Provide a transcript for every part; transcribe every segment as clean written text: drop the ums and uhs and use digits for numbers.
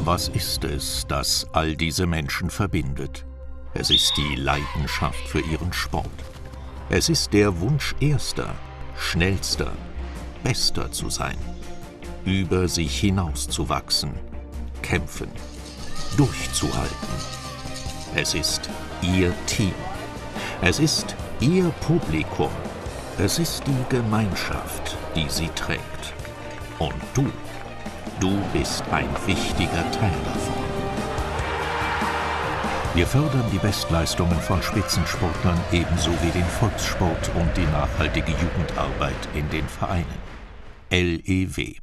Was ist es, das all diese Menschen verbindet? Es ist die Leidenschaft für ihren Sport. Es ist der Wunsch, Erster, Schnellster, Bester zu sein. Über sich hinauszuwachsen, kämpfen, durchzuhalten. Es ist ihr Team. Es ist ihr Publikum. Es ist die Gemeinschaft, die sie trägt. Und du bist ein wichtiger Teil davon. Wir fördern die Bestleistungen von Spitzensportlern ebenso wie den Volkssport und die nachhaltige Jugendarbeit in den Vereinen. LEW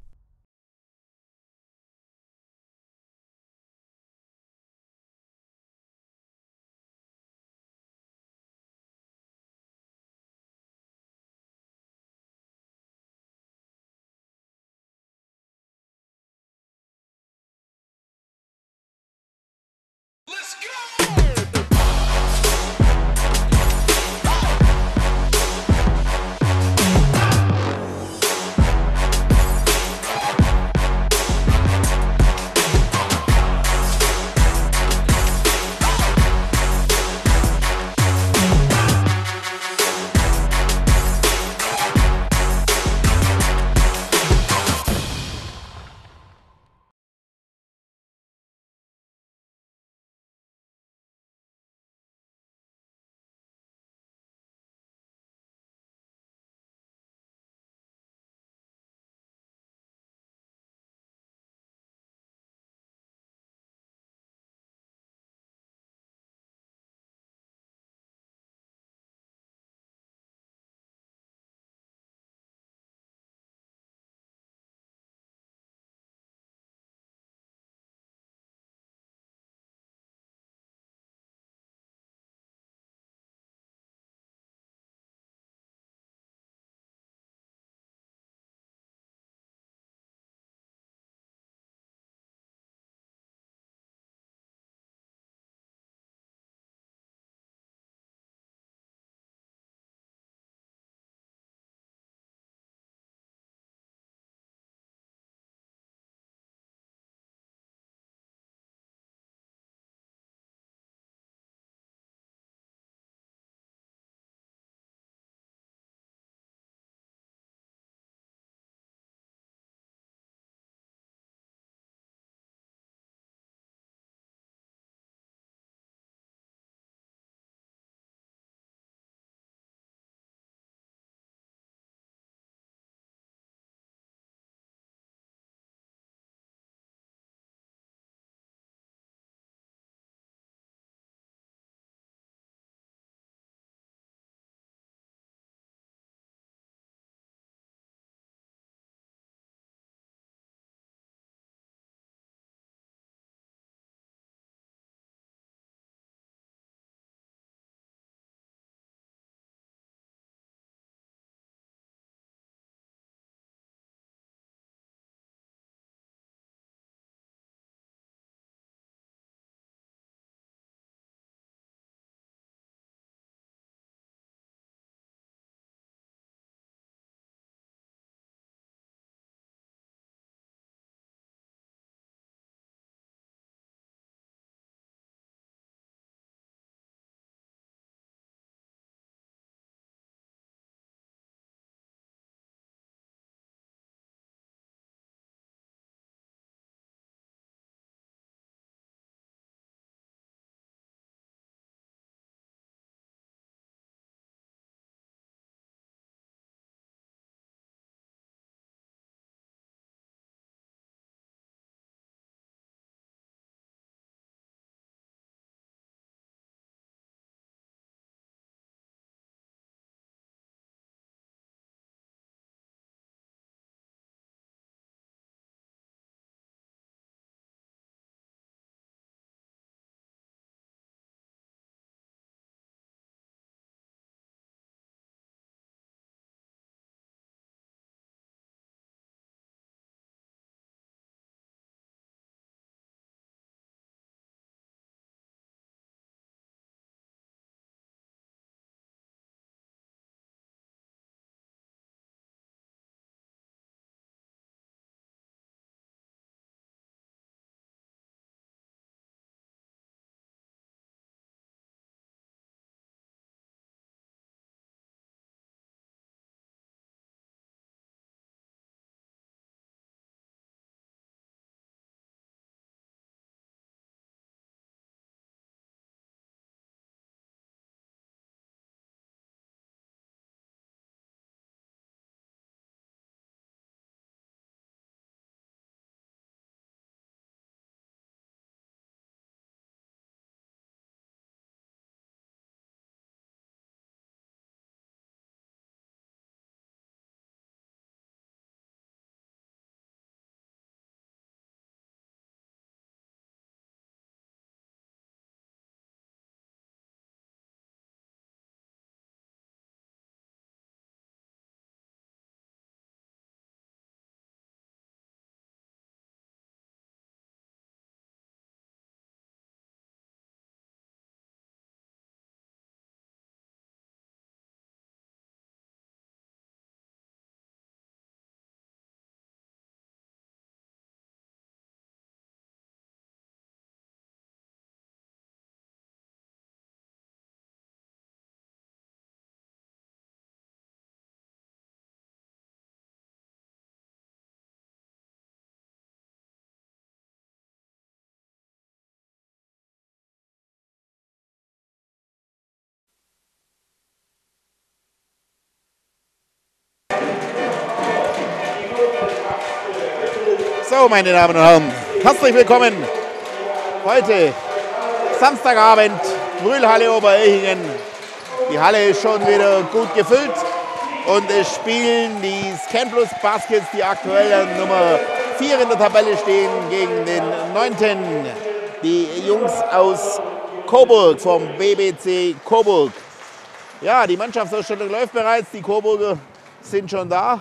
So, meine Damen und Herren, herzlich willkommen. Heute Samstagabend, Brühlhalle Oberelchingen. Die Halle ist schon wieder gut gefüllt und es spielen die Scanplus Baskets, die aktuell Nummer 4 in der Tabelle stehen, gegen den 9. Die Jungs aus Coburg vom BBC Coburg. Ja, die Mannschaftsausstellung läuft bereits, die Coburger sind schon da.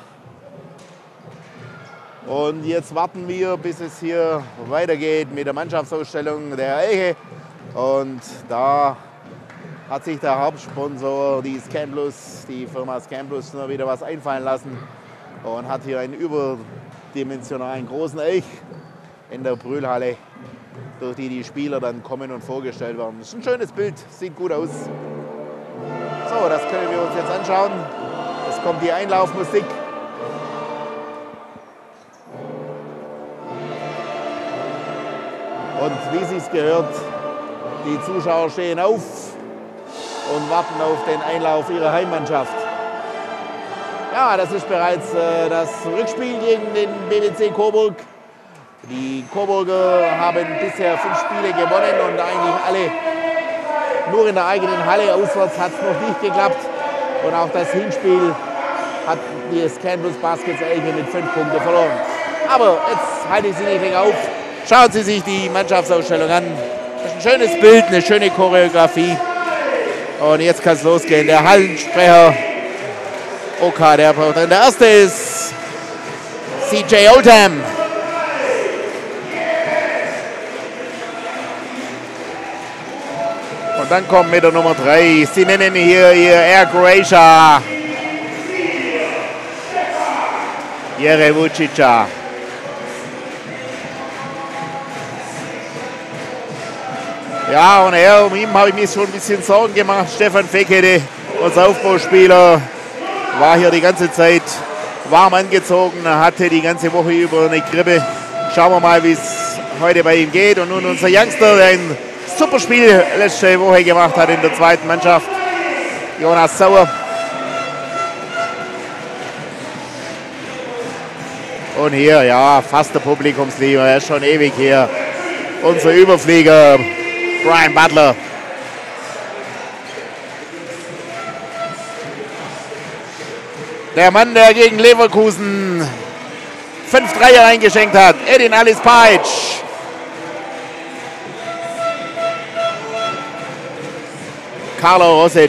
Und jetzt warten wir, bis es hier weitergeht mit der Mannschaftsausstellung der Elche. Und da hat sich der Hauptsponsor, die Firma Scanplus, noch wieder was einfallen lassen und hat hier einen überdimensionalen großen Elch in der Brühlhalle, durch die Spieler dann kommen und vorgestellt werden. Das ist ein schönes Bild, sieht gut aus. So, das können wir uns jetzt anschauen. Es kommt die Einlaufmusik. Und wie sich's gehört, die Zuschauer stehen auf und warten auf den Einlauf ihrer Heimmannschaft. Ja, das ist bereits das Rückspiel gegen den BBC Coburg. Die Coburger haben bisher 5 Spiele gewonnen und eigentlich alle nur in der eigenen Halle. Auswärts hat es noch nicht geklappt. Und auch das Hinspiel hat die Scanplus Baskets Elche mit 5 Punkten verloren. Aber jetzt halte ich Sie nicht länger auf. Schauen Sie sich die Mannschaftsausstellung an. Das ist ein schönes Bild, eine schöne Choreografie. Und jetzt kann es losgehen. Der Hallensprecher OK, der erste ist CJ Oldham. Und dann kommt mit der Nummer 3. Sie nennen hier ihr Air Croatia. Jere Vucica. Ja, und um ihn habe ich mir schon ein bisschen Sorgen gemacht. Stefan Fekete, unser Aufbauspieler, war hier die ganze Zeit warm angezogen, hatte die ganze Woche über eine Grippe. Schauen wir mal, wie es heute bei ihm geht. Und nun unser Youngster, der ein super Spiel letzte Woche gemacht hat in der zweiten Mannschaft, Jonas Sauer. Und hier, ja, fast der Publikumsliebhaber, er ist schon ewig hier. Unser Überflieger, Brian Butler. Der Mann, der gegen Leverkusen 5 Dreier eingeschenkt hat, Edin Alice Pajic. Carlo Rosic,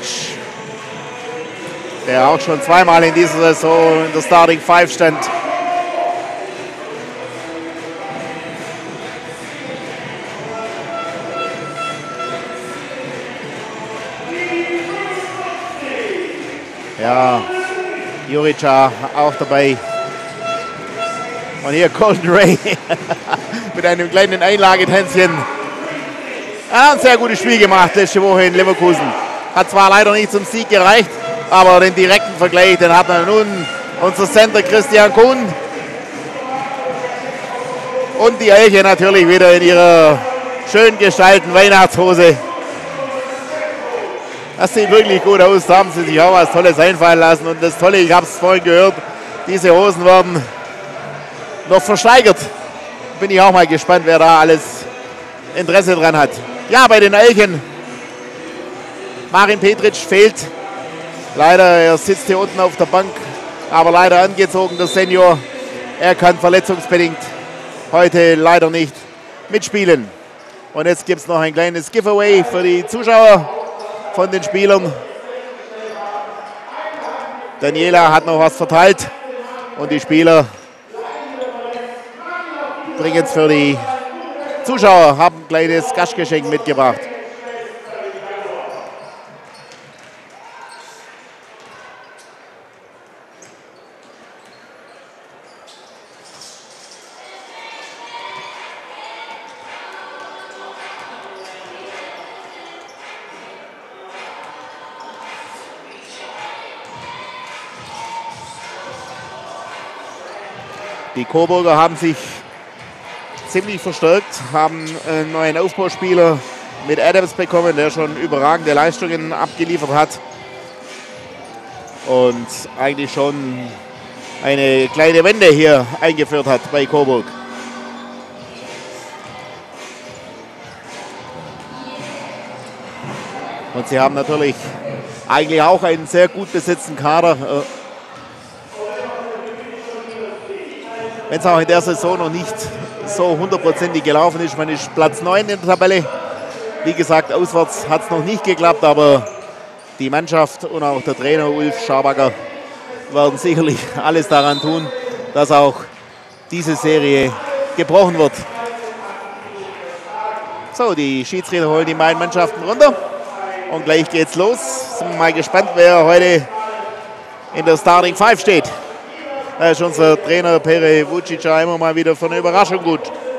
der auch schon zweimal in dieser Saison in der Starting Five stand. Ja, Jurica auch dabei. Und hier Colton Ray mit einem kleinen Einlagetänzchen. Er hat ein sehr gutes Spiel gemacht letzte Woche in Leverkusen. Hat zwar leider nicht zum Sieg gereicht, aber den direkten Vergleich, den hat er nun. Unser Center Christian Kuhn. Und die Elche natürlich wieder in ihrer schön gestalten Weihnachtshose. Das sieht wirklich gut aus, da haben sie sich auch was Tolles einfallen lassen. Und das Tolle, ich habe es vorhin gehört, diese Hosen werden noch versteigert. Bin ich auch mal gespannt, wer da alles Interesse dran hat. Ja, bei den Elchen, Marin Petric fehlt. Leider, er sitzt hier unten auf der Bank, aber leider angezogen, der Senior. Er kann verletzungsbedingt heute leider nicht mitspielen. Und jetzt gibt es noch ein kleines Giveaway für die Zuschauer von den Spielern. Daniela hat noch was verteilt und die Spieler bringen jetzt für die Zuschauer, haben ein kleines Gastgeschenk mitgebracht. Die Coburger haben sich ziemlich verstärkt, haben einen neuen Aufbauspieler mit Adams bekommen, der schon überragende Leistungen abgeliefert hat und eigentlich schon eine kleine Wende hier eingeführt hat bei Coburg. Und sie haben natürlich eigentlich auch einen sehr gut besetzten Kader. Wenn es auch in der Saison noch nicht so hundertprozentig gelaufen ist. Man ist Platz 9 in der Tabelle. Wie gesagt, auswärts hat es noch nicht geklappt, aber die Mannschaft und auch der Trainer Ulf Schabacker werden sicherlich alles daran tun, dass auch diese Serie gebrochen wird. So, die Schiedsrichter holen die beiden Mannschaften runter und gleich geht's los. Sind wir mal gespannt, wer heute in der Starting Five steht. Da ist unser Trainer Pere Vucic immer mal wieder für eine Überraschung gut.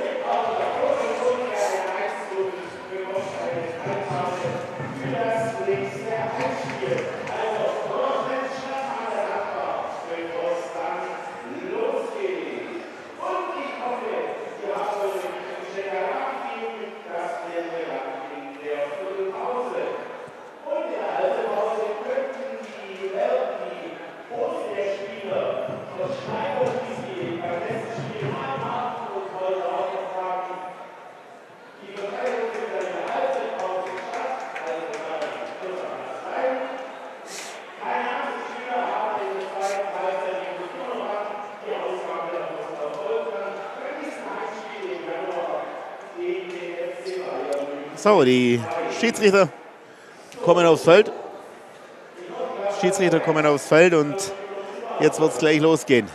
So, die Schiedsrichter kommen aufs Feld. Und jetzt wird es gleich losgehen.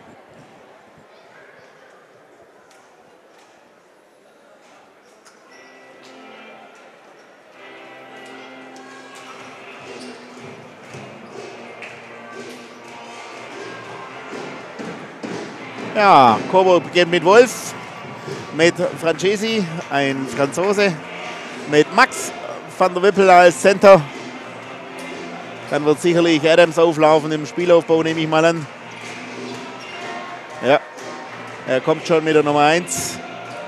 Ja, Coburg beginnt mit Wolf, mit Francesi, ein Franzose, mit Max van der Wippel als Center. Dann wird sicherlich Adams auflaufen im Spielaufbau, nehme ich mal an. Ja, er kommt schon mit der Nummer 1.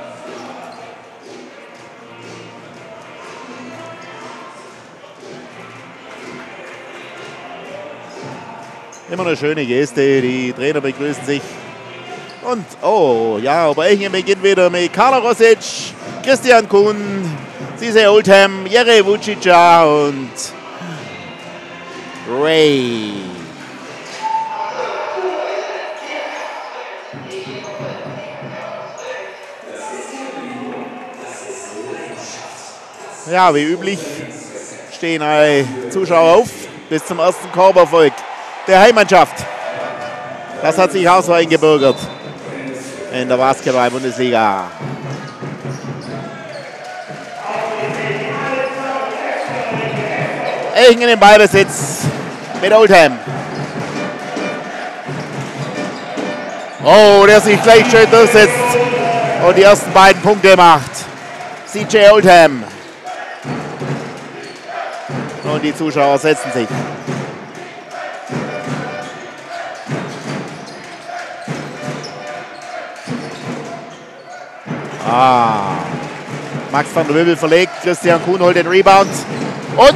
Immer eine schöne Geste, die Trainer begrüßen sich. Und, oh ja, Oberechingen beginnt wieder mit Carla Rosic, Christian Kuhn, Sise Oldham, Jere Vucica und Ray. Ja, wie üblich stehen alle Zuschauer auf bis zum ersten Korberfolg der Heimmannschaft. Das hat sich auch so eingebürgert in der Basketball-Bundesliga. Echingen im Ballbesitz mit Oldham. Oh, der sich gleich schön durchsetzt und die ersten beiden Punkte macht. CJ Oldham. Und die Zuschauer setzen sich. Max van der Wippel verlegt, Christian Kuhn holt den Rebound und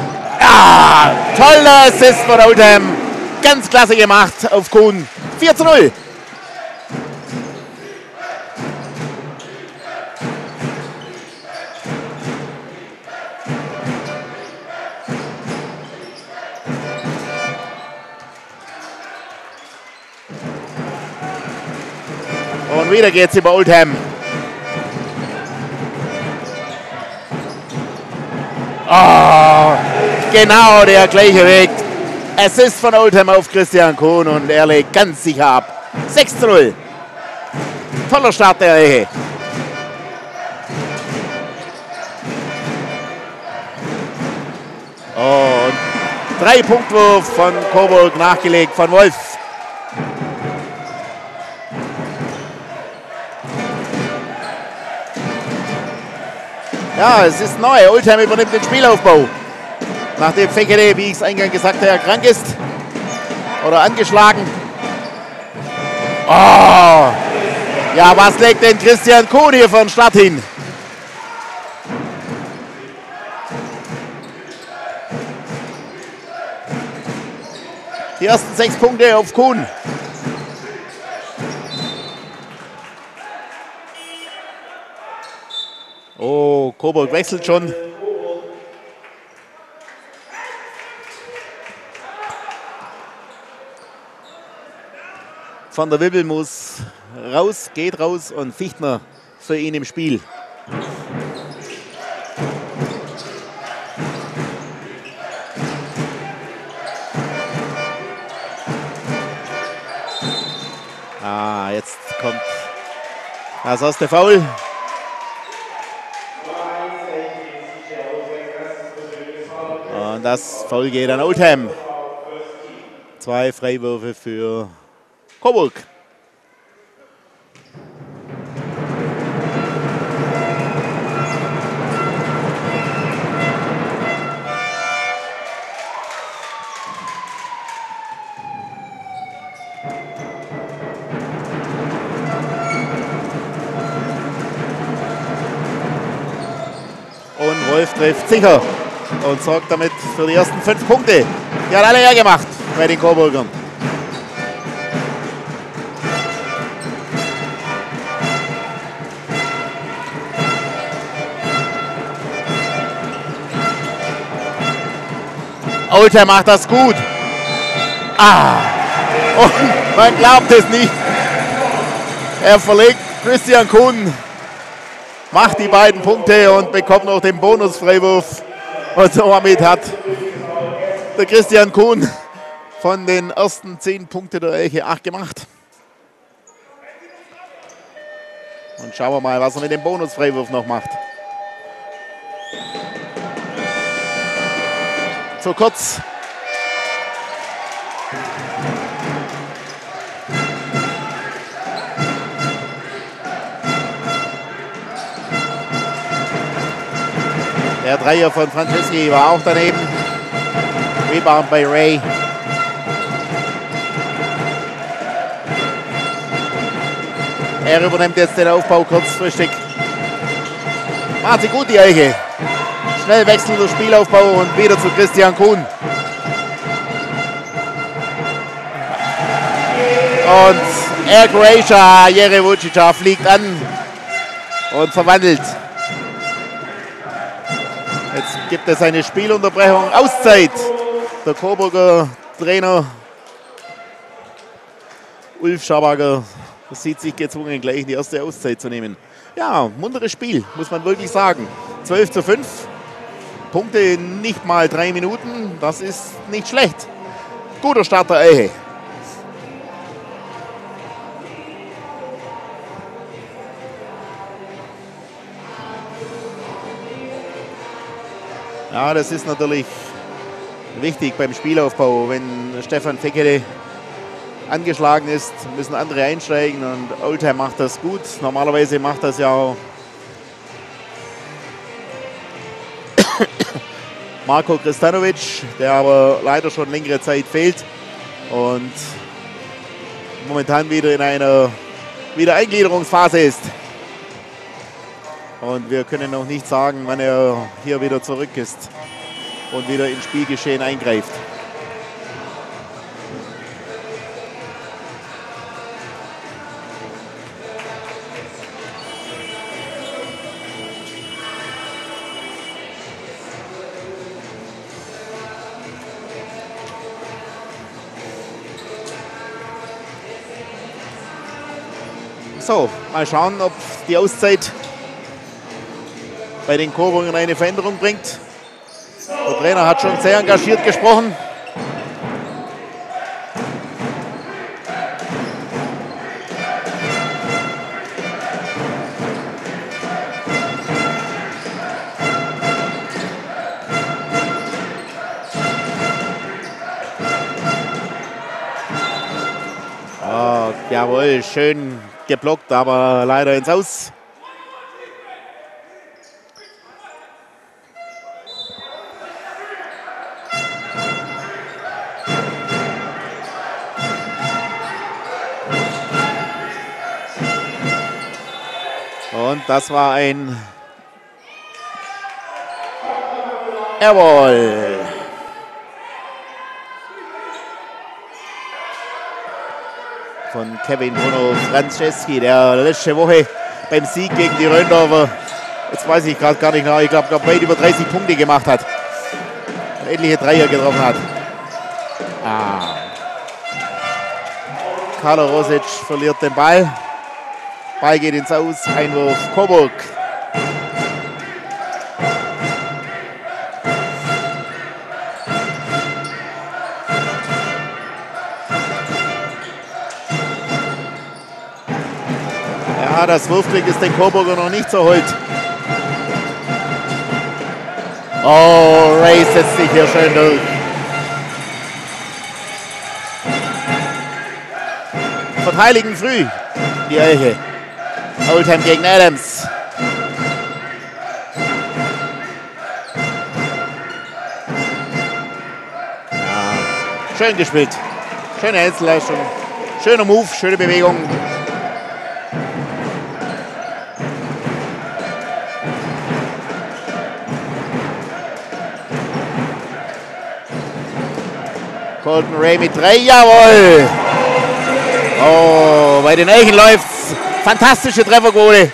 toller Assist von Oldham, ganz klasse gemacht auf Kuhn, 4:0. Und wieder geht's über Oldham. Oh, genau der gleiche Weg. Assist von Oldham auf Christian Kuhn und er legt ganz sicher ab. 6:0. Toller Start der Ehe. Oh, und 3-Punktwurf von Coburg nachgelegt von Wolf. Ja, es ist neu. Oldham übernimmt den Spielaufbau. Nachdem Fekete, wie ich es eingangs gesagt habe, krank ist. Oder angeschlagen. Oh! Ja, was legt denn Christian Kuhn hier von Start hin? Die ersten 6 Punkte auf Kuhn. Oh, Coburg wechselt schon. Van der Wibbel muss raus, geht raus und Fichtner für ihn im Spiel. Jetzt kommt das erste Foul. Und das Foul geht an Oldham. 2 Freiwürfe für Coburg. Und Wolf trifft sicher und sorgt damit für die ersten 5 Punkte. Die hat alle hergemacht bei den Coburgern. Oldham macht das gut. Und man glaubt es nicht. Er verlegt Christian Kuhn, macht die beiden Punkte und bekommt noch den Bonusfreiwurf. Und somit hat der Christian Kuhn von den ersten 10 Punkten der Elche 8 gemacht. Und schauen wir mal, was er mit dem Bonusfreiwurf noch macht. Zu kurz. Der Dreier von Franceschi war auch daneben. Rebound bei Ray. Er übernimmt jetzt den Aufbau kurzfristig. Macht sie gut, die Elche. Schnell wechselnder Spielaufbau und wieder zu Christian Kuhn. Und Ergracia Jerevucica fliegt an und verwandelt. Jetzt gibt es eine Spielunterbrechung. Auszeit. Der Coburger Trainer Ulf Schabacker sieht sich gezwungen, gleich die erste Auszeit zu nehmen. Ja, munteres Spiel, muss man wirklich sagen. 12:5. Punkte in nicht mal 3 Minuten. Das ist nicht schlecht. Guter Start der Elche. Ja, das ist natürlich wichtig beim Spielaufbau. Wenn Stefan Fekete angeschlagen ist, müssen andere einsteigen und Oldham macht das gut. Normalerweise macht das ja auch Marko Kristanovic, der aber leider schon längere Zeit fehlt und momentan wieder in einer Wiedereingliederungsphase ist. Und wir können noch nicht sagen, wann er hier wieder zurück ist und wieder ins Spielgeschehen eingreift. So, mal schauen, ob die Auszeit bei den Coburgern eine Veränderung bringt. Der Trainer hat schon sehr engagiert gesprochen. Oh, jawohl, schön geblockt, aber leider ins Aus. Und das war ein Airball. Von Kevin Bruno Franceschi, der letzte Woche beim Sieg gegen die Röndorfer, jetzt weiß ich gerade gar nicht genau, ich glaube weit über 30 Punkte gemacht hat. Etliche Dreier getroffen hat. Karlo Rosic verliert den Ball. Ball geht ins Aus. Einwurf Coburg. Ja, das Wurfglück ist den Coburger noch nicht so hold. Oh, Ray setzt sich hier schön durch. Verteidigen früh die Elche. Oldham gegen Adams. Ja, schön gespielt. Schöne Einzelleistung. Schöner Move, schöne Bewegung. Colton Ray mit 3, jawohl! Oh, bei den Elchen läuft's. Fantastische Trefferquote.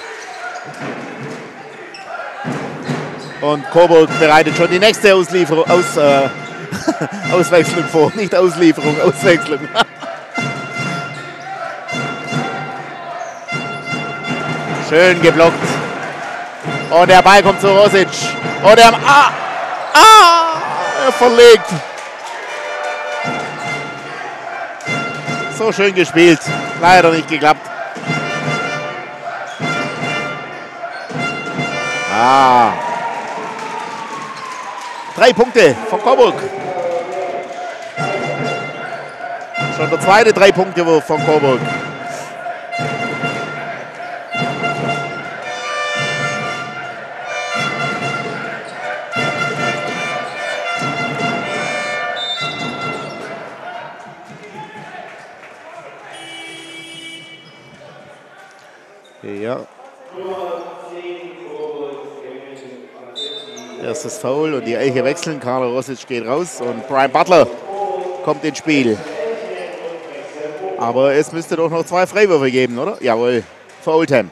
Und Coburg bereitet schon die nächste Auslieferung, Auswechslung vor. Nicht Auslieferung, Auswechslung. Schön geblockt. Und der Ball kommt zu Rosic. Und er verlegt. So schön gespielt. Leider nicht geklappt. 3 Punkte von Coburg. Schon der zweite 3-Punkte-Wurf von Coburg. Ja. Erstes Foul und die Elche wechseln. Karlo Rosic geht raus und Brian Butler kommt ins Spiel. Aber es müsste doch noch 2 Freiwürfe geben, oder? Jawohl, für Oldham.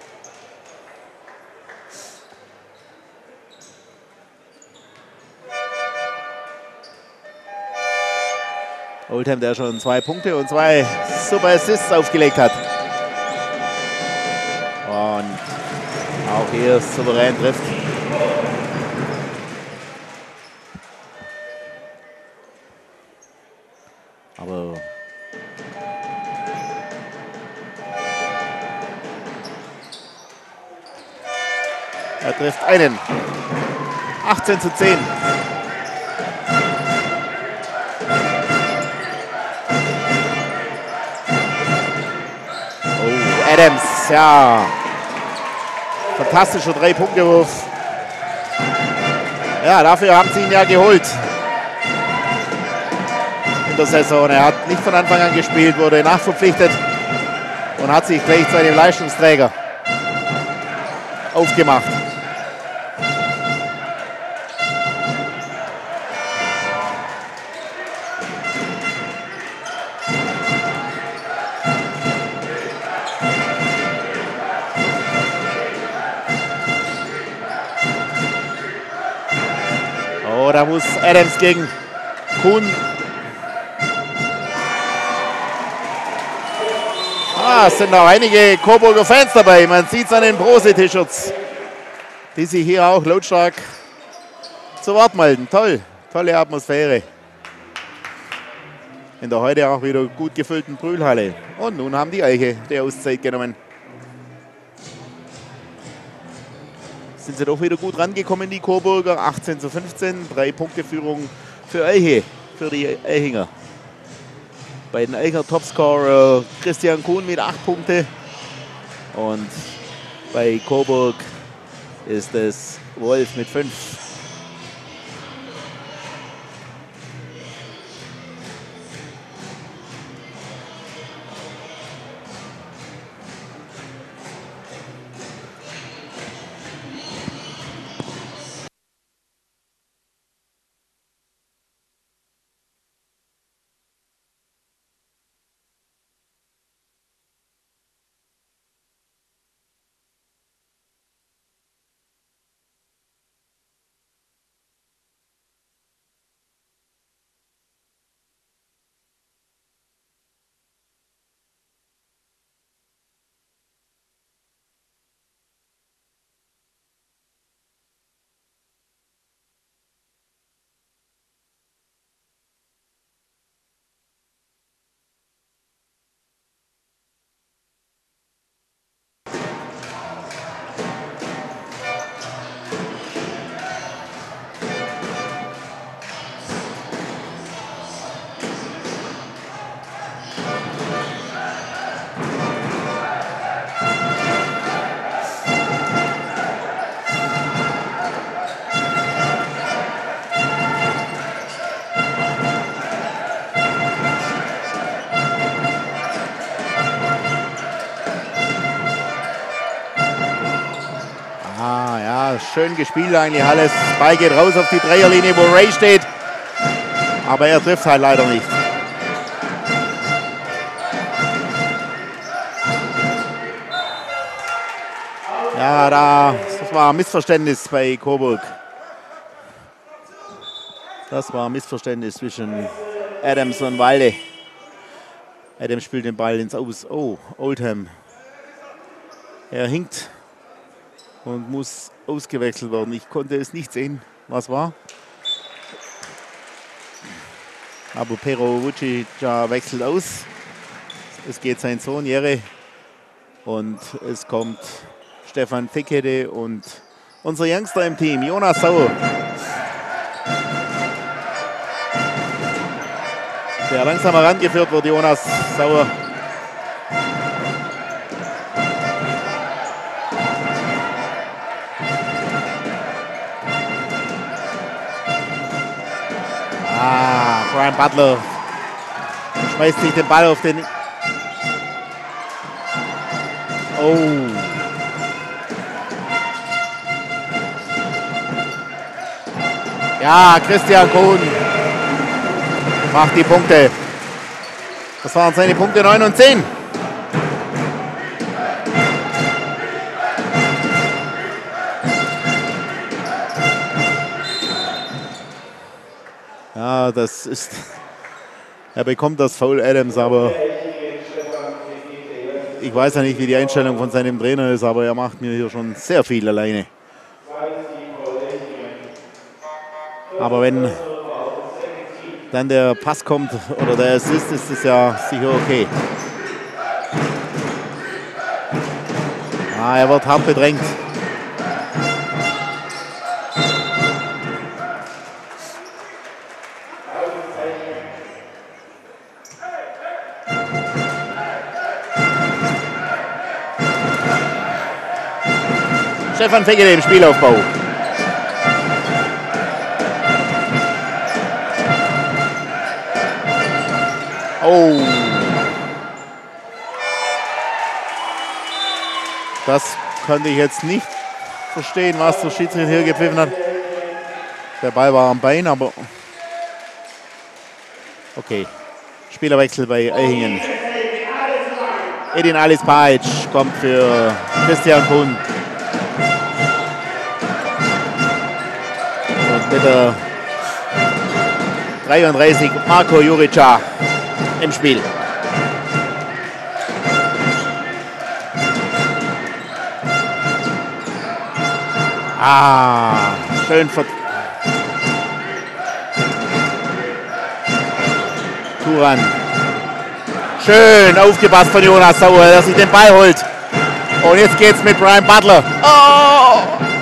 Oldham, der schon 2 Punkte und 2 super Assists aufgelegt hat. Und auch hier souverän trifft. Aber er trifft einen. 18:10. Oh, Adams, ja. Fantastischer 3-Punkte-Wurf. Ja, dafür haben sie ihn ja geholt. In der Saison. Er hat nicht von Anfang an gespielt, wurde nachverpflichtet und hat sich gleich zu einem Leistungsträger aufgemacht. Oh, da muss Adams gegen Kuhn. Es sind auch einige Coburger Fans dabei. Man sieht es an den Brose-T-Shirts, die sich hier auch lautstark zu Wort melden. Toll, tolle Atmosphäre. In der heute auch wieder gut gefüllten Brühlhalle. Und nun haben die Elche die Auszeit genommen. Sind sie doch wieder gut rangekommen, die Coburger. 18:15, 3-Punkte-Führung für Elche, für die Elchinger. Bei den Elcher Topscorer Christian Kuhn mit 8 Punkte. Und bei Coburg ist es Wolf mit 5. schön gespielt eigentlich alles. Ball geht raus auf die Dreierlinie, wo Ray steht. Aber er trifft halt leider nicht. Ja, das war ein Missverständnis bei Coburg. Das war ein Missverständnis zwischen Adams und Walde. Adams spielt den Ball ins Aus. Oh, Oldham. Er hinkt und muss ausgewechselt werden. Ich konnte es nicht sehen, was war. Aber Pero Vucica wechselt aus. Es geht sein Sohn Jere. Und es kommt Stefan Fekete und unser Youngster im Team, Jonas Sauer. Der langsam herangeführt wird, Jonas Sauer. Brian Butler schmeißt sich den Ball auf den... Oh. Ja, Christian Kuhn macht die Punkte. Das waren seine Punkte 9 und 10. Ja, das ist... Er bekommt das Foul Adams, aber ich weiß ja nicht, wie die Einstellung von seinem Trainer ist, aber er macht mir hier schon sehr viel alleine. Aber wenn dann der Pass kommt oder der Assist, ist es ja sicher okay. Er wird hart bedrängt. Stefan Fekete im Spielaufbau. Oh. Das konnte ich jetzt nicht verstehen, was der Schiedsrichter hier gepfiffen hat. Der Ball war am Bein, aber okay. Spielerwechsel bei Eihingen. Edin Alice Pajic kommt für Christian Kuhn. Und mit der 33 Marko Jurica im Spiel. Schön Turan. Schön aufgepasst von Jonas Sauer, dass sich den Ball holt. Und jetzt geht's mit Brian Butler. Oh!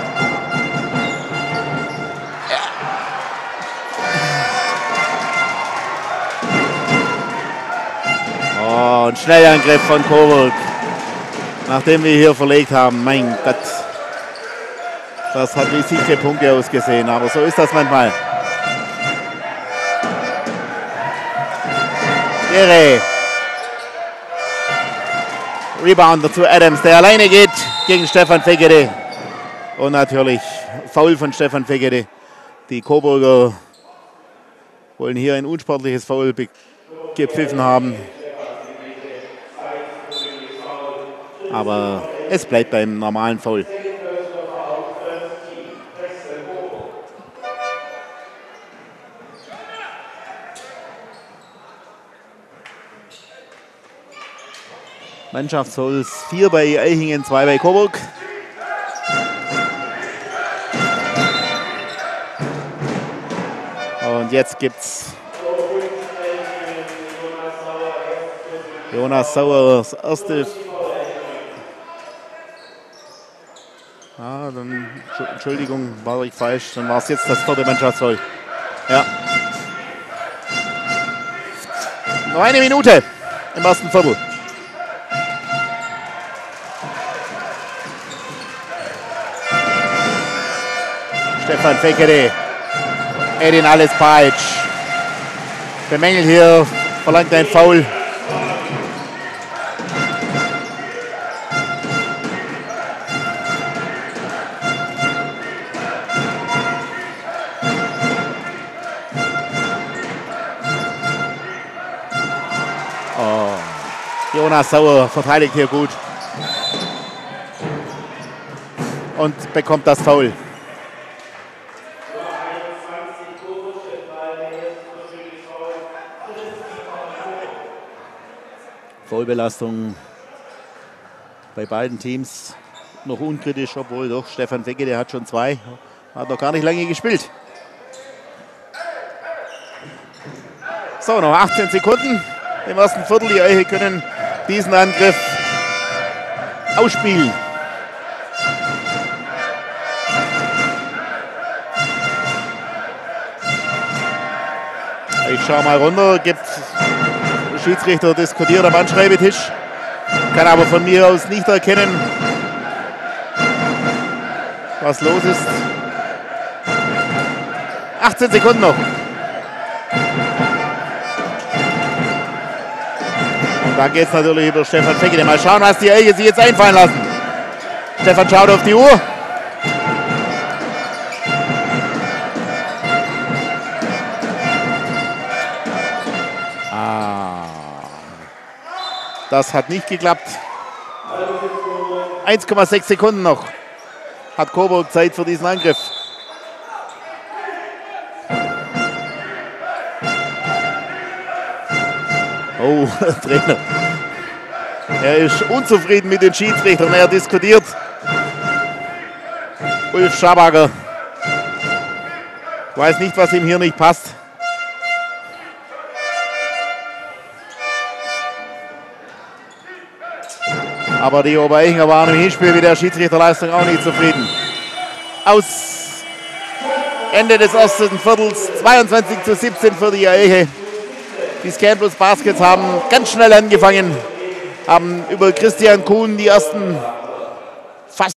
Oh, ein Schnellangriff von Coburg. Nachdem wir hier verlegt haben. Mein Gott. Das hat wie sichere Punkte ausgesehen, aber so ist das manchmal. Jere. Rebound zu Adams, der alleine geht gegen Stefan Fekete. Und natürlich Foul von Stefan Fekete. Die Coburger wollen hier ein unsportliches Foul gepfiffen haben. Aber es bleibt beim normalen Foul. Mannschaftsholz 4 bei Eihingen, 2 bei Coburg. Und jetzt gibt's Jonas Sauer, das erste. Dann, Entschuldigung, war ich falsch. Dann war es jetzt das 4. Mannschaftsfoul. Ja. Noch eine Minute im ersten Viertel. Stefan Fekete, Edin Alice Pajic bemängelt hier, verlangt ein Foul. Jonas Sauer verteidigt hier gut. Und bekommt das Foul. Foulbelastung bei beiden Teams noch unkritisch, obwohl doch Stefan Fecke, der hat schon 2, hat noch gar nicht lange gespielt. So, noch 18 Sekunden im ersten Viertel. Die Eiche können diesen Angriff ausspielen. Ich schaue mal runter, gibt der Schiedsrichter diskutiert am Anschreibetisch, kann aber von mir aus nicht erkennen, was los ist. 18 Sekunden noch. Und da geht es natürlich über Stefan Fecke. Mal schauen, was die Elche sich jetzt einfallen lassen. Stefan schaut auf die Uhr. Das hat nicht geklappt. 1,6 Sekunden noch hat Coburg Zeit für diesen Angriff. Oh, Trainer. Er ist unzufrieden mit den Schiedsrichtern. Er diskutiert. Ulf Schabacker. Ich weiß nicht, was ihm hier nicht passt. Aber die Obereichinger waren im Hinspiel mit der Schiedsrichterleistung auch nicht zufrieden. Aus Ende des ersten Viertels 22:17 für die Eiche. Die Scan Baskets haben ganz schnell angefangen, haben über Christian Kuhn die ersten fast.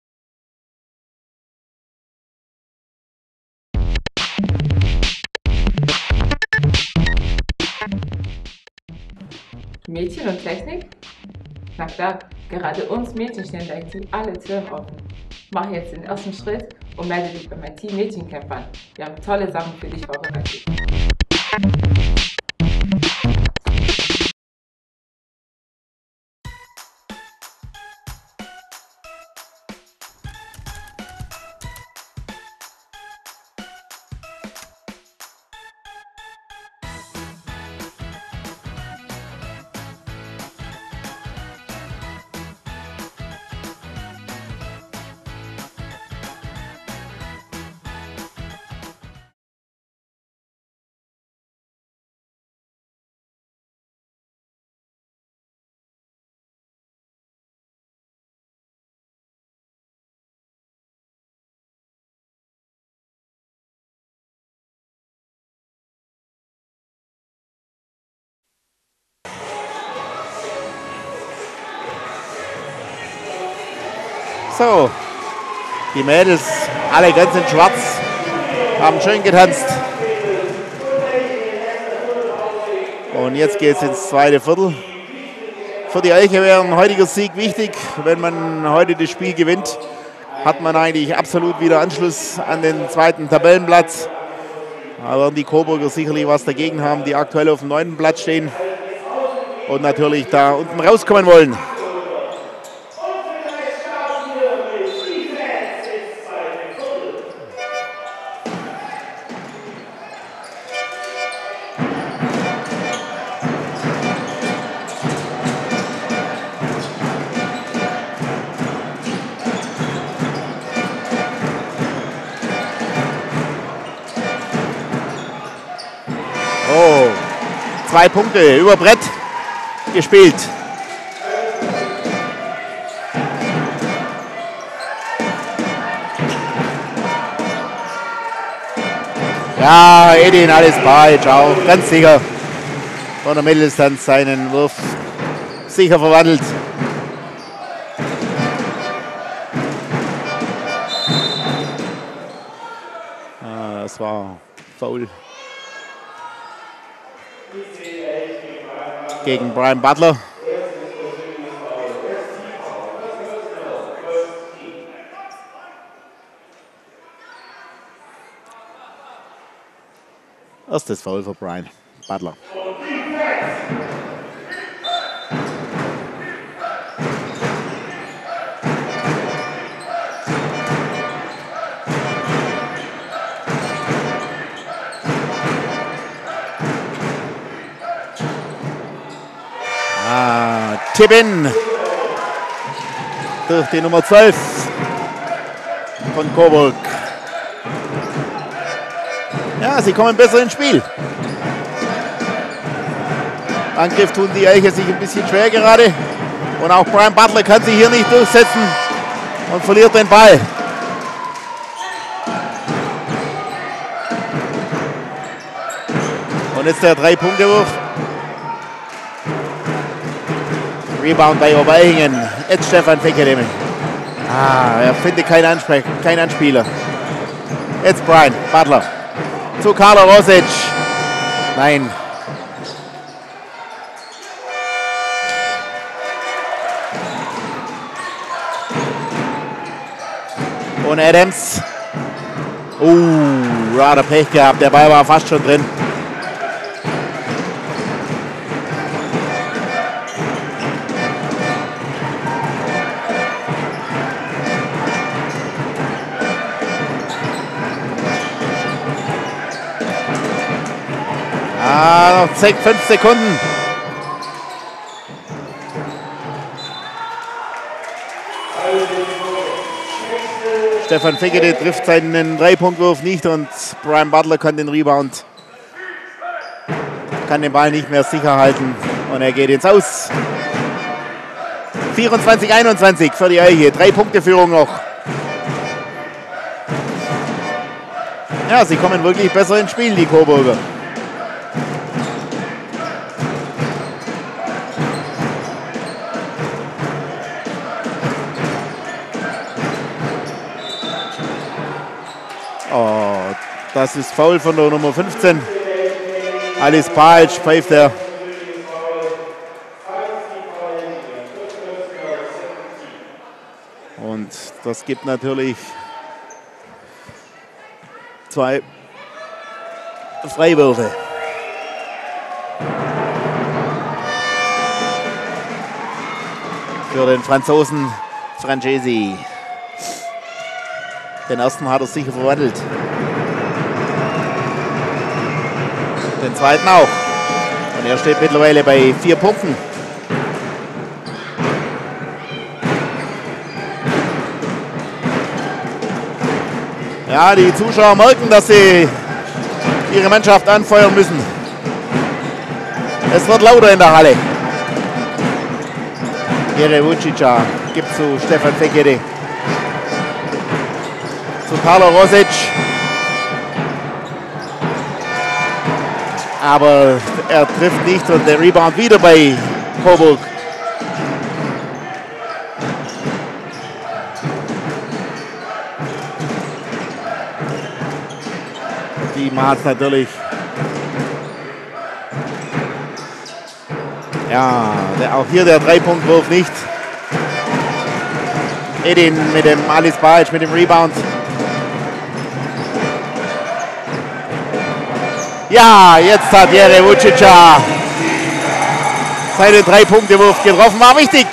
Mädchen und Technik? Na klar, gerade uns Mädchen stehen der IT alle Türen offen. Mach jetzt den ersten Schritt und melde dich beim IT Mädchencamp an. Wir haben tolle Sachen für dich vorbereitet. So, die Mädels, alle ganz in Schwarz, haben schön getanzt. Und jetzt geht es ins zweite Viertel. Für die Eiche wäre ein heutiger Sieg wichtig. Wenn man heute das Spiel gewinnt, hat man eigentlich absolut wieder Anschluss an den zweiten Tabellenplatz. Da werden die Coburger sicherlich was dagegen haben, die aktuell auf dem 9. Platz stehen und natürlich da unten rauskommen wollen. Oh, 2 Punkte über Brett gespielt. Ja, Edin, alles bei, ciao, ganz sicher. Von der Mitteldistanz seinen Wurf sicher verwandelt. Das war Foul gegen Brian Butler. Erstes Foul für Brian Butler. Tippin durch die Nummer 12 von Coburg. Ja, sie kommen besser ins Spiel. Angriff tun die Eiche sich ein bisschen schwer gerade. Und auch Brian Butler kann sich hier nicht durchsetzen und verliert den Ball. Und jetzt der 3-Punkte-Wurf. Rebound bei Oberhingen. Jetzt Stefan Fekete. Er findet keinen Anspieler. Jetzt Brian Butler zu Carlo Rosic. Nein. Und Adams. Rada Pech gehabt. Der Ball war fast schon drin. Noch 5 Sekunden. Stefan Fekete trifft seinen 3-Punkt-Wurf nicht und Brian Butler kann den Rebound, kann den Ball nicht mehr sicher halten und er geht ins Aus. 24-21 für die Eiche, 3-Punkte-Führung noch. Ja, sie kommen wirklich besser ins Spiel, die Coburger. Das ist Foul von der Nummer 15. Alice Palic pfeift er. Und das gibt natürlich 2 Freiwürfe. Für den Franzosen Francesi. Den ersten hat er sicher verwandelt. Den zweiten auch. Und er steht mittlerweile bei 4 Punkten. Ja, die Zuschauer merken, dass sie ihre Mannschaft anfeuern müssen. Es wird lauter in der Halle. Jere Vucica gibt zu Stefan Fekete. Zu Carlo Rosic. Aber er trifft nicht und der Rebound wieder bei Coburg. Die macht es natürlich. Ja, auch hier der 3-Punkt-Wurf nicht. Edin mit dem Alice Palic mit dem Rebound. Ja, jetzt hat Jere Vucica seinen 3-Punkte-Wurf getroffen. War wichtig.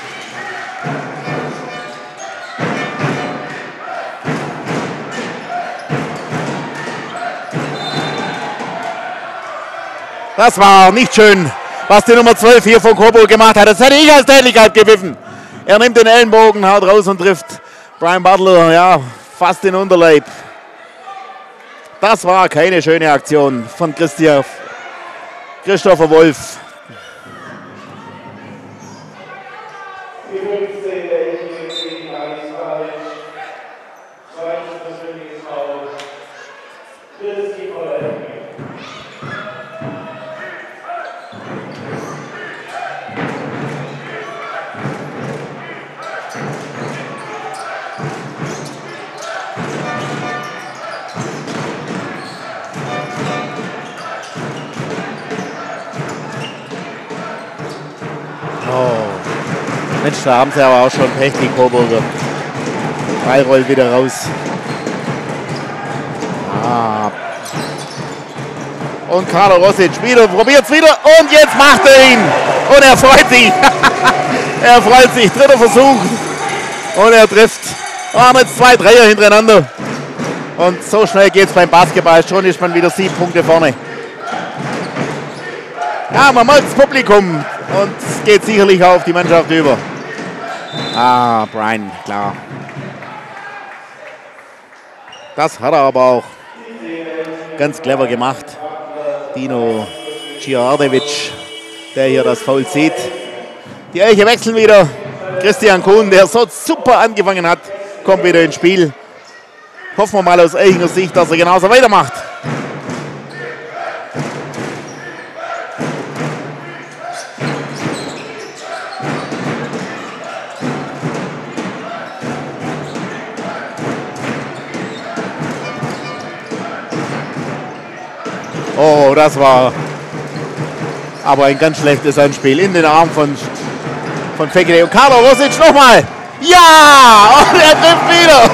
Das war nicht schön, was die Nummer 12 hier von Coburg gemacht hat. Das hätte ich als Tätigkeit gepfiffen. Er nimmt den Ellenbogen, haut raus und trifft Brian Butler, ja, fast den Unterleib. Das war keine schöne Aktion von Christopher Wolf. Mensch, da haben sie aber auch schon Pech, die Coburger. Ball rollt wieder raus. Und Carlo Rosic wieder, probiert es wieder und jetzt macht er ihn. Und er freut sich. Er freut sich. 3. Versuch. Und er trifft. Waren jetzt 2 Dreier hintereinander. Und so schnell geht es beim Basketball. Schon ist man wieder 7 Punkte vorne. Ja, man mag das Publikum und es geht sicherlich auf die Mannschaft über. Ah, Brian, klar. Das hat er aber auch ganz clever gemacht. Dino Giardevic, der hier das Foul sieht. Die Elche wechseln wieder. Christian Kuhn, der so super angefangen hat, kommt wieder ins Spiel. Hoffen wir mal aus Elchinger Sicht, dass er genauso weitermacht. Oh, das war aber ein ganz schlechtes Anspiel in den Arm von Fekete. Und Carlo Rosic nochmal. Ja! Und er trifft wieder.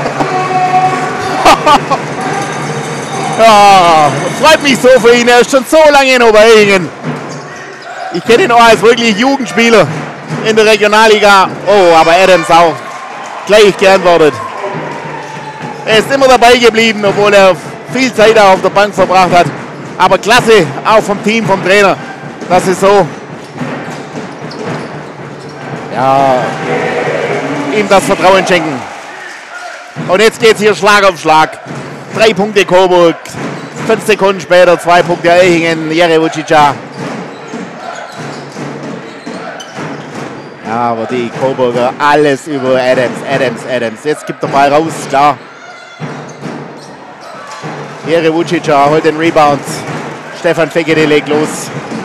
Ja, freut mich so für ihn. Er ist schon so lange in Oberhechingen. Ich kenne ihn auch als wirklich Jugendspieler in der Regionalliga. Oh, aber Adams auch gleich geantwortet. Er ist immer dabei geblieben, obwohl er viel Zeit auch auf der Bank verbracht hat. Aber klasse, auch vom Team, vom Trainer. Das ist so. Ja, ihm das Vertrauen schenken. Und jetzt geht es hier Schlag auf Schlag. 3 Punkte Coburg, 5 Sekunden später 2 Punkte Elchingen, Jere Vucica. Ja, aber die Coburger, alles über Adams. Jetzt gibt der Ball raus, klar. Jere Vucica holt den Rebound. Stefan Fekete legt los.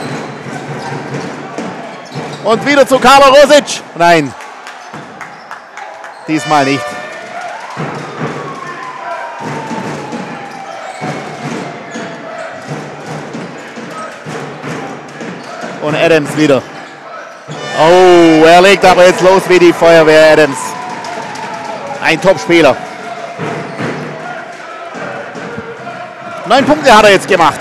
Und wieder zu Carlo Rosic. Nein, diesmal nicht. Und Adams wieder. Oh, er legt aber jetzt los wie die Feuerwehr, Adams. Ein Top-Spieler. 9 Punkte hat er jetzt gemacht.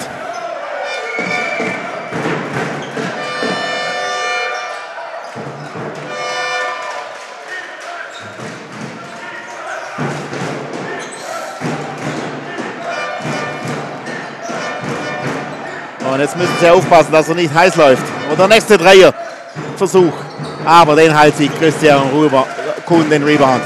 Und jetzt müssen sie aufpassen, dass er nicht heiß läuft. Und der nächste Dreierversuch. Aber den hält sich Christian Kuhn den Rebound.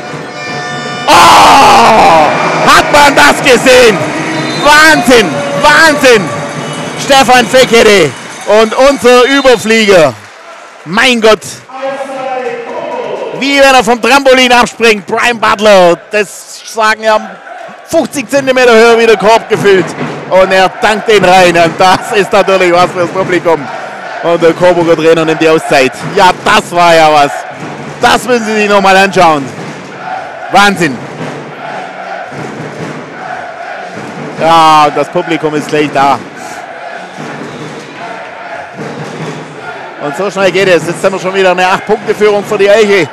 Oh! Hat man das gesehen? Wahnsinn! Wahnsinn! Stefan Fekete und unser Überflieger. Mein Gott! Wie wenn er vom Trampolin abspringt. Brian Butler. Das sagen ja 50 cm höher wie der Korb gefüllt. Und er dankt den rein. Und das ist natürlich was fürs Publikum. Und der Coburger Trainer nimmt die Auszeit. Ja, das war ja was. Das müssen Sie sich nochmal anschauen. Wahnsinn. Ja, das Publikum ist gleich da. Und so schnell geht es. Jetzt haben wir schon wieder eine 8-Punkte-Führung für die Elche.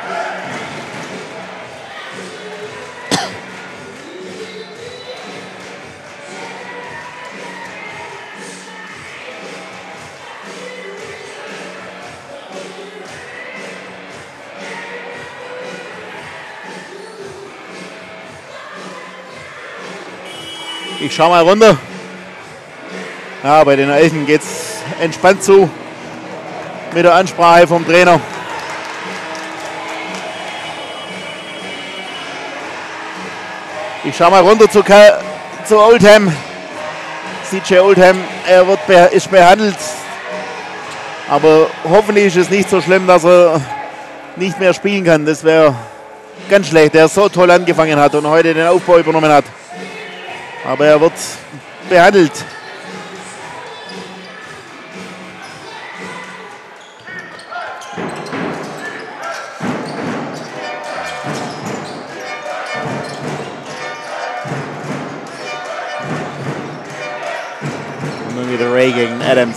Ich schau mal runter. Ja, bei den Elchen geht es entspannt zu mit der Ansprache vom Trainer. Ich schau mal runter zu Oldham. CJ Oldham, ist behandelt. Aber hoffentlich ist es nicht so schlimm, dass er nicht mehr spielen kann. Das wäre ganz schlecht. Der so toll angefangen hat und heute den Aufbau übernommen hat. Aber er wird behandelt. Und dann wieder Ray gegen Adams.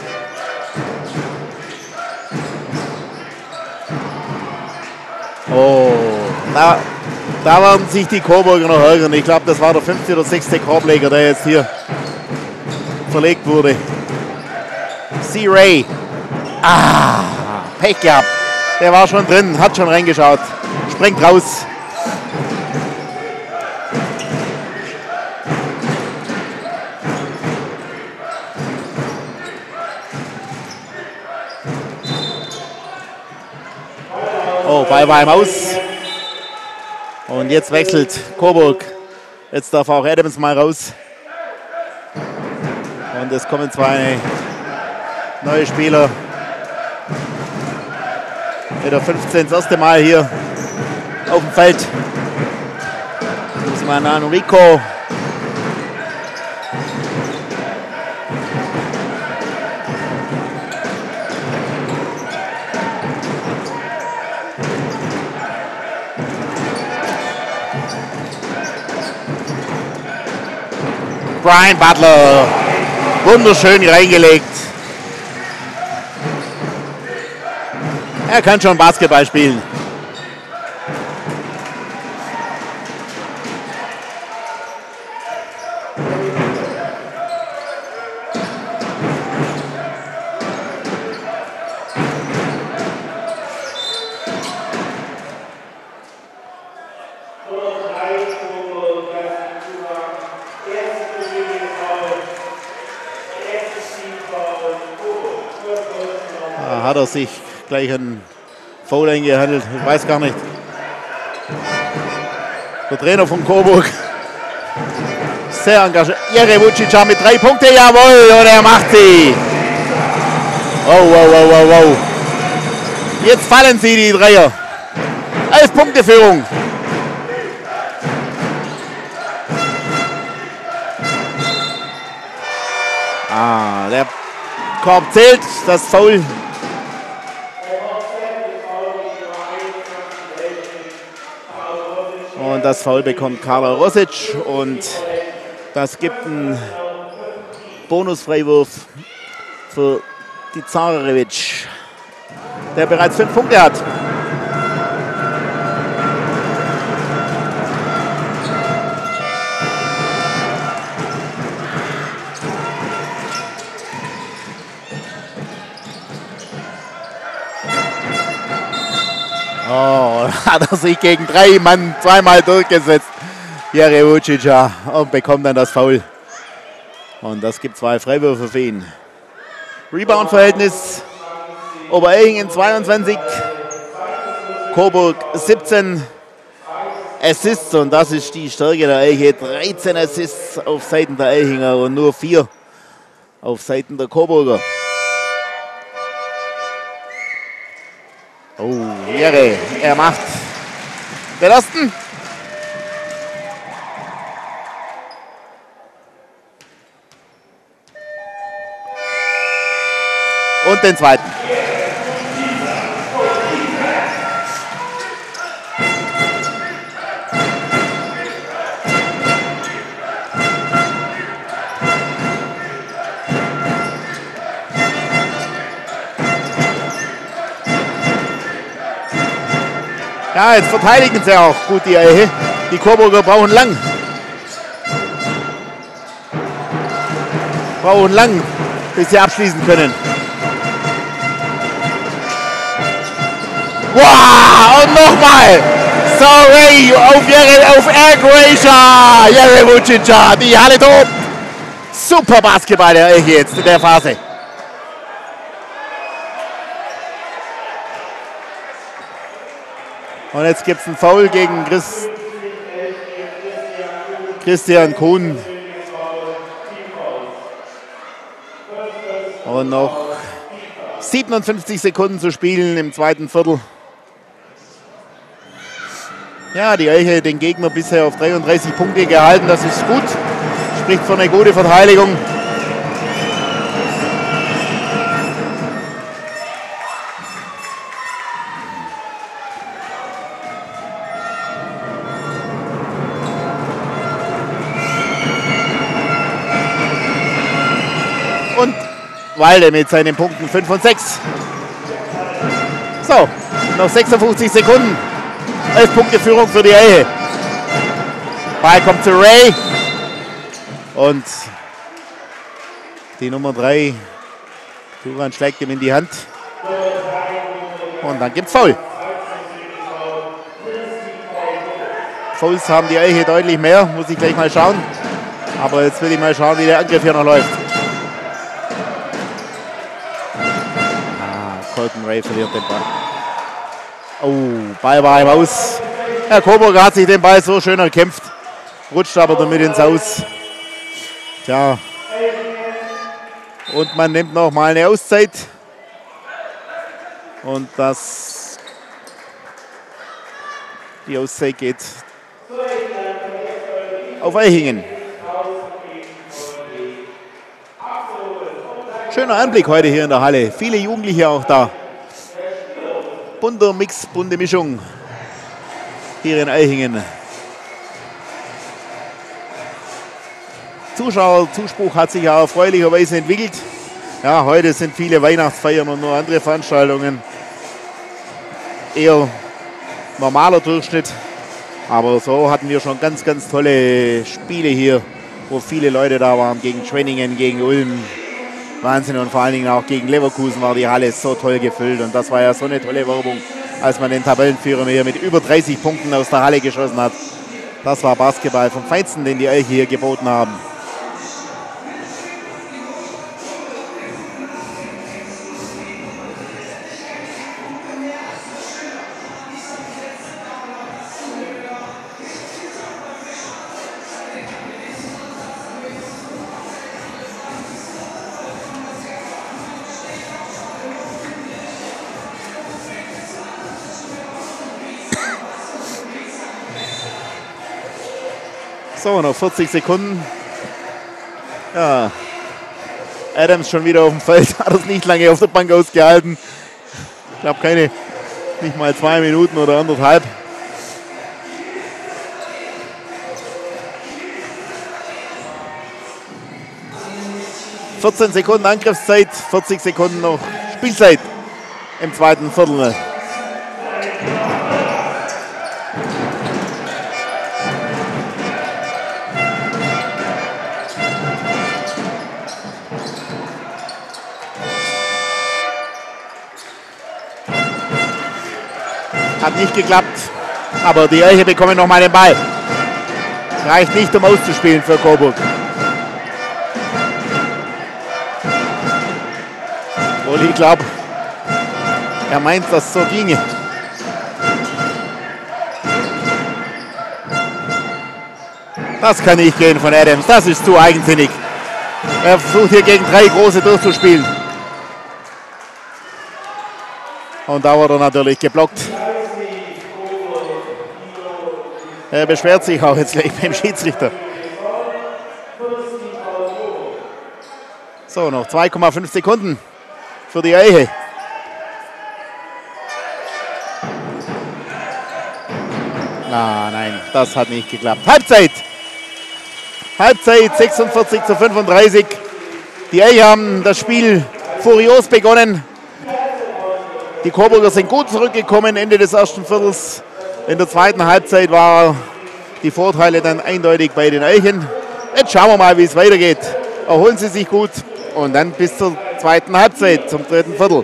Oh, da werden sich die Coburger noch ärgern. Ich glaube, das war der 5. oder 6. Korbleger, der jetzt hier verlegt wurde. C. Ray. Ah, Pech gehabt. Der war schon drin, hat schon reingeschaut. Springt raus. Ball war im Aus. Und jetzt wechselt Coburg. Jetzt darf auch Adams mal raus. Und es kommen zwei neue Spieler. Wieder 15 das erste Mal hier auf dem Feld. Usman Rico. Brian Butler. Wunderschön reingelegt. Er kann schon Basketball spielen. Da hat er sich gleich ein Foul eingehandelt. Ich weiß gar nicht. Der Trainer von Coburg. Sehr engagiert. Jere Vucic mit 3 Punkte. Jawohl, und er macht sie. Oh, wow, wow, wow, wow. Jetzt fallen sie, die Dreier. 11 Punkte Führung. Der Korb zählt. Das Foul. Und das Foul bekommt Karla Rosic und das gibt einen Bonusfreiwurf für die Zarevic, der bereits 5 Punkte hat. Oh, hat er sich gegen 3 Mann zweimal durchgesetzt. Jere Vucic und bekommt dann das Foul. Und das gibt 2 Freiwürfe für ihn. Rebound-Verhältnis. Oberehingen 22. Coburg 17 Assists. Und das ist die Stärke der Eiche. 13 Assists auf Seiten der Eichinger und nur 4 auf Seiten der Coburger. Oh, Jere, er macht den ersten. Und den zweiten. Ja, jetzt verteidigen sie auch gut die Eiche. Die Coburger brauchen lang. Bis sie abschließen können. Wow, und nochmal. Sorry, auf Air-Gracia. Jere Vucic, die Halle tobt. Super Basketball der Eiche jetzt in der Phase. Und jetzt gibt es einen Foul gegen Christian Kuhn. Und noch 57 Sekunden zu spielen im zweiten Viertel. Ja, die Eiche den Gegner bisher auf 33 Punkte gehalten. Das ist gut. Spricht für eine gute Verteidigung. Und Walde mit seinen Punkten 5 und 6. So, noch 56 Sekunden. 11 Punkte Führung für die Eiche. Ball kommt zu Ray. Und die Nummer 3, Duran, schlägt ihm in die Hand. Und dann gibt's Foul. Fouls haben die Eiche deutlich mehr, muss ich gleich mal schauen. Aber jetzt will ich mal schauen, wie der Angriff hier noch läuft. Colton Ray verliert den Ball. Oh, Ball war im Aus. Herr Coburger hat sich den Ball so schön erkämpft. Rutscht aber damit ins Aus. Tja. Und man nimmt noch mal eine Auszeit. Und die Auszeit geht auf Eichingen. Schöner Anblick heute hier in der Halle. Viele Jugendliche auch da. Bunter Mix, bunte Mischung hier in Eichingen. Zuschauerzuspruch hat sich ja erfreulicherweise entwickelt. Ja, heute sind viele Weihnachtsfeiern und nur andere Veranstaltungen. Eher normaler Durchschnitt. Aber so hatten wir schon ganz, ganz tolle Spiele hier, wo viele Leute da waren. Gegen Schwenningen, gegen Ulm. Wahnsinn, und vor allen Dingen auch gegen Leverkusen war die Halle so toll gefüllt. Und das war ja so eine tolle Werbung, als man den Tabellenführer hier mit über 30 Punkten aus der Halle geschossen hat. Das war Basketball vom Feinsten, den die Eiche hier geboten haben. So, noch 40 Sekunden. Ja, Adams schon wieder auf dem Feld, hat es nicht lange auf der Bank ausgehalten. Ich glaube nicht mal 2 Minuten oder 1,5. ...14 Sekunden Angriffszeit, 40 Sekunden noch Spielzeit im zweiten Viertel. Hat nicht geklappt, aber die Eiche bekommen noch mal den Ball. Reicht nicht, um auszuspielen für Coburg. Und ich glaube, er meint, dass es so ginge. Das kann nicht gehen von Adams, das ist zu eigensinnig. Er versucht hier gegen 3 Große durchzuspielen. Und da wurde er natürlich geblockt. Er beschwert sich auch jetzt gleich beim Schiedsrichter. So, noch 2,5 Sekunden für die Eiche. Nein, das hat nicht geklappt. Halbzeit! Halbzeit 46:35. Die Eiche haben das Spiel furios begonnen. Die Coburger sind gut zurückgekommen Ende des ersten Viertels. In der zweiten Halbzeit waren die Vorteile dann eindeutig bei den Eichen. Jetzt schauen wir mal, wie es weitergeht. Erholen Sie sich gut und dann bis zur zweiten Halbzeit, zum dritten Viertel.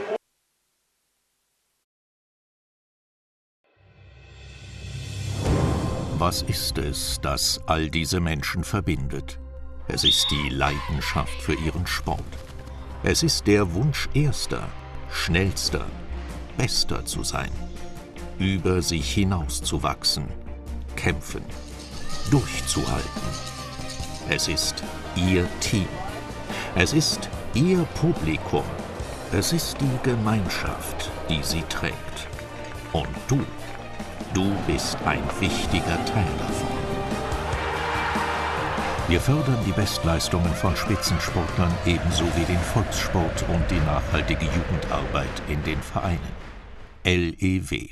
Was ist es, das all diese Menschen verbindet? Es ist die Leidenschaft für ihren Sport. Es ist der Wunsch, Erster, Schnellster, Bester zu sein. Über sich hinauszuwachsen, kämpfen, durchzuhalten. Es ist ihr Team. Es ist ihr Publikum. Es ist die Gemeinschaft, die sie trägt. Und du bist ein wichtiger Teil davon. Wir fördern die Bestleistungen von Spitzensportlern ebenso wie den Volkssport und die nachhaltige Jugendarbeit in den Vereinen. LEW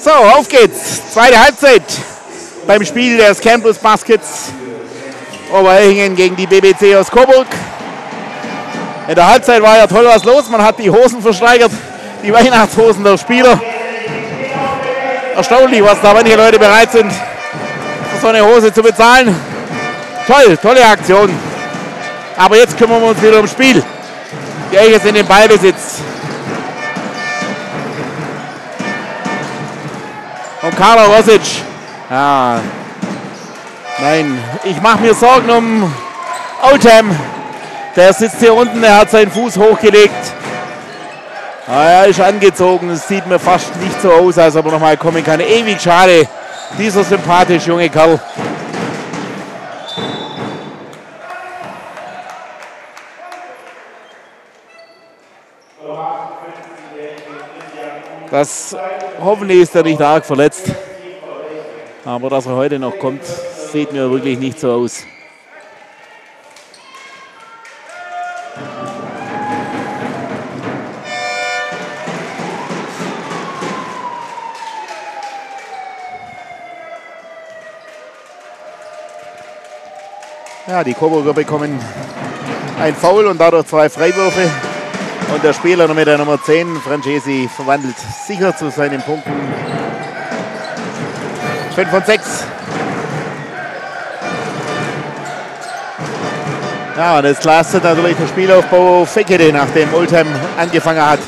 So, auf geht's. Zweite Halbzeit beim Spiel des Campus Baskets Oberhechingen gegen die BBC aus Coburg. In der Halbzeit war ja toll was los. Man hat die Hosen versteigert, die Weihnachtshosen der Spieler. Erstaunlich, was da manche Leute bereit sind, für so eine Hose zu bezahlen. Toll, tolle Aktion. Aber jetzt kümmern wir uns wieder ums Spiel. Die Eiche sind im Ballbesitz. Und Karla Rosic. Ja. Nein, ich mache mir Sorgen um Oldham. Der sitzt hier unten, der hat seinen Fuß hochgelegt. Er ist angezogen, es sieht mir fast nicht so aus, als ob er nochmal kommen kann. Ewig schade, dieser sympathische junge Kerl. Hoffentlich ist er nicht arg verletzt. Aber dass er heute noch kommt, sieht mir wirklich nicht so aus. Ja, die Coburger bekommen ein Foul und dadurch 2 Freiwürfe. Und der Spieler mit der Nummer 10, Francesi, verwandelt sicher zu seinen Punkten. 5 von 6. Ja, und jetzt lastet natürlich der Spielaufbau Fekete, nachdem Oldham angefangen hat.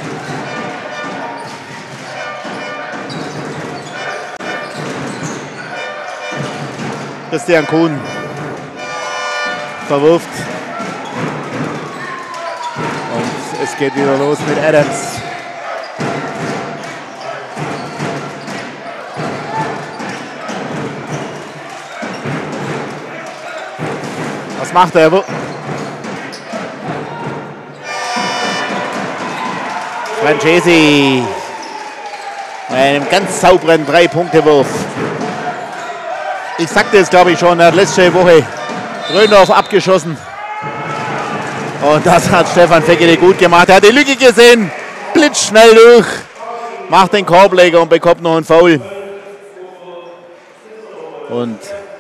Christian Kuhn verwirft. Und es geht wieder los mit Adams. Was macht er? Francesi. Einem ganz sauberen 3-Punkte-Wurf. Ich sagte es, glaube ich, schon, er hat letzte Woche Röndorf abgeschossen. Und das hat Stefan Fekete gut gemacht. Er hat die Lücke gesehen, blitzschnell durch, macht den Korbleger und bekommt noch einen Foul. Und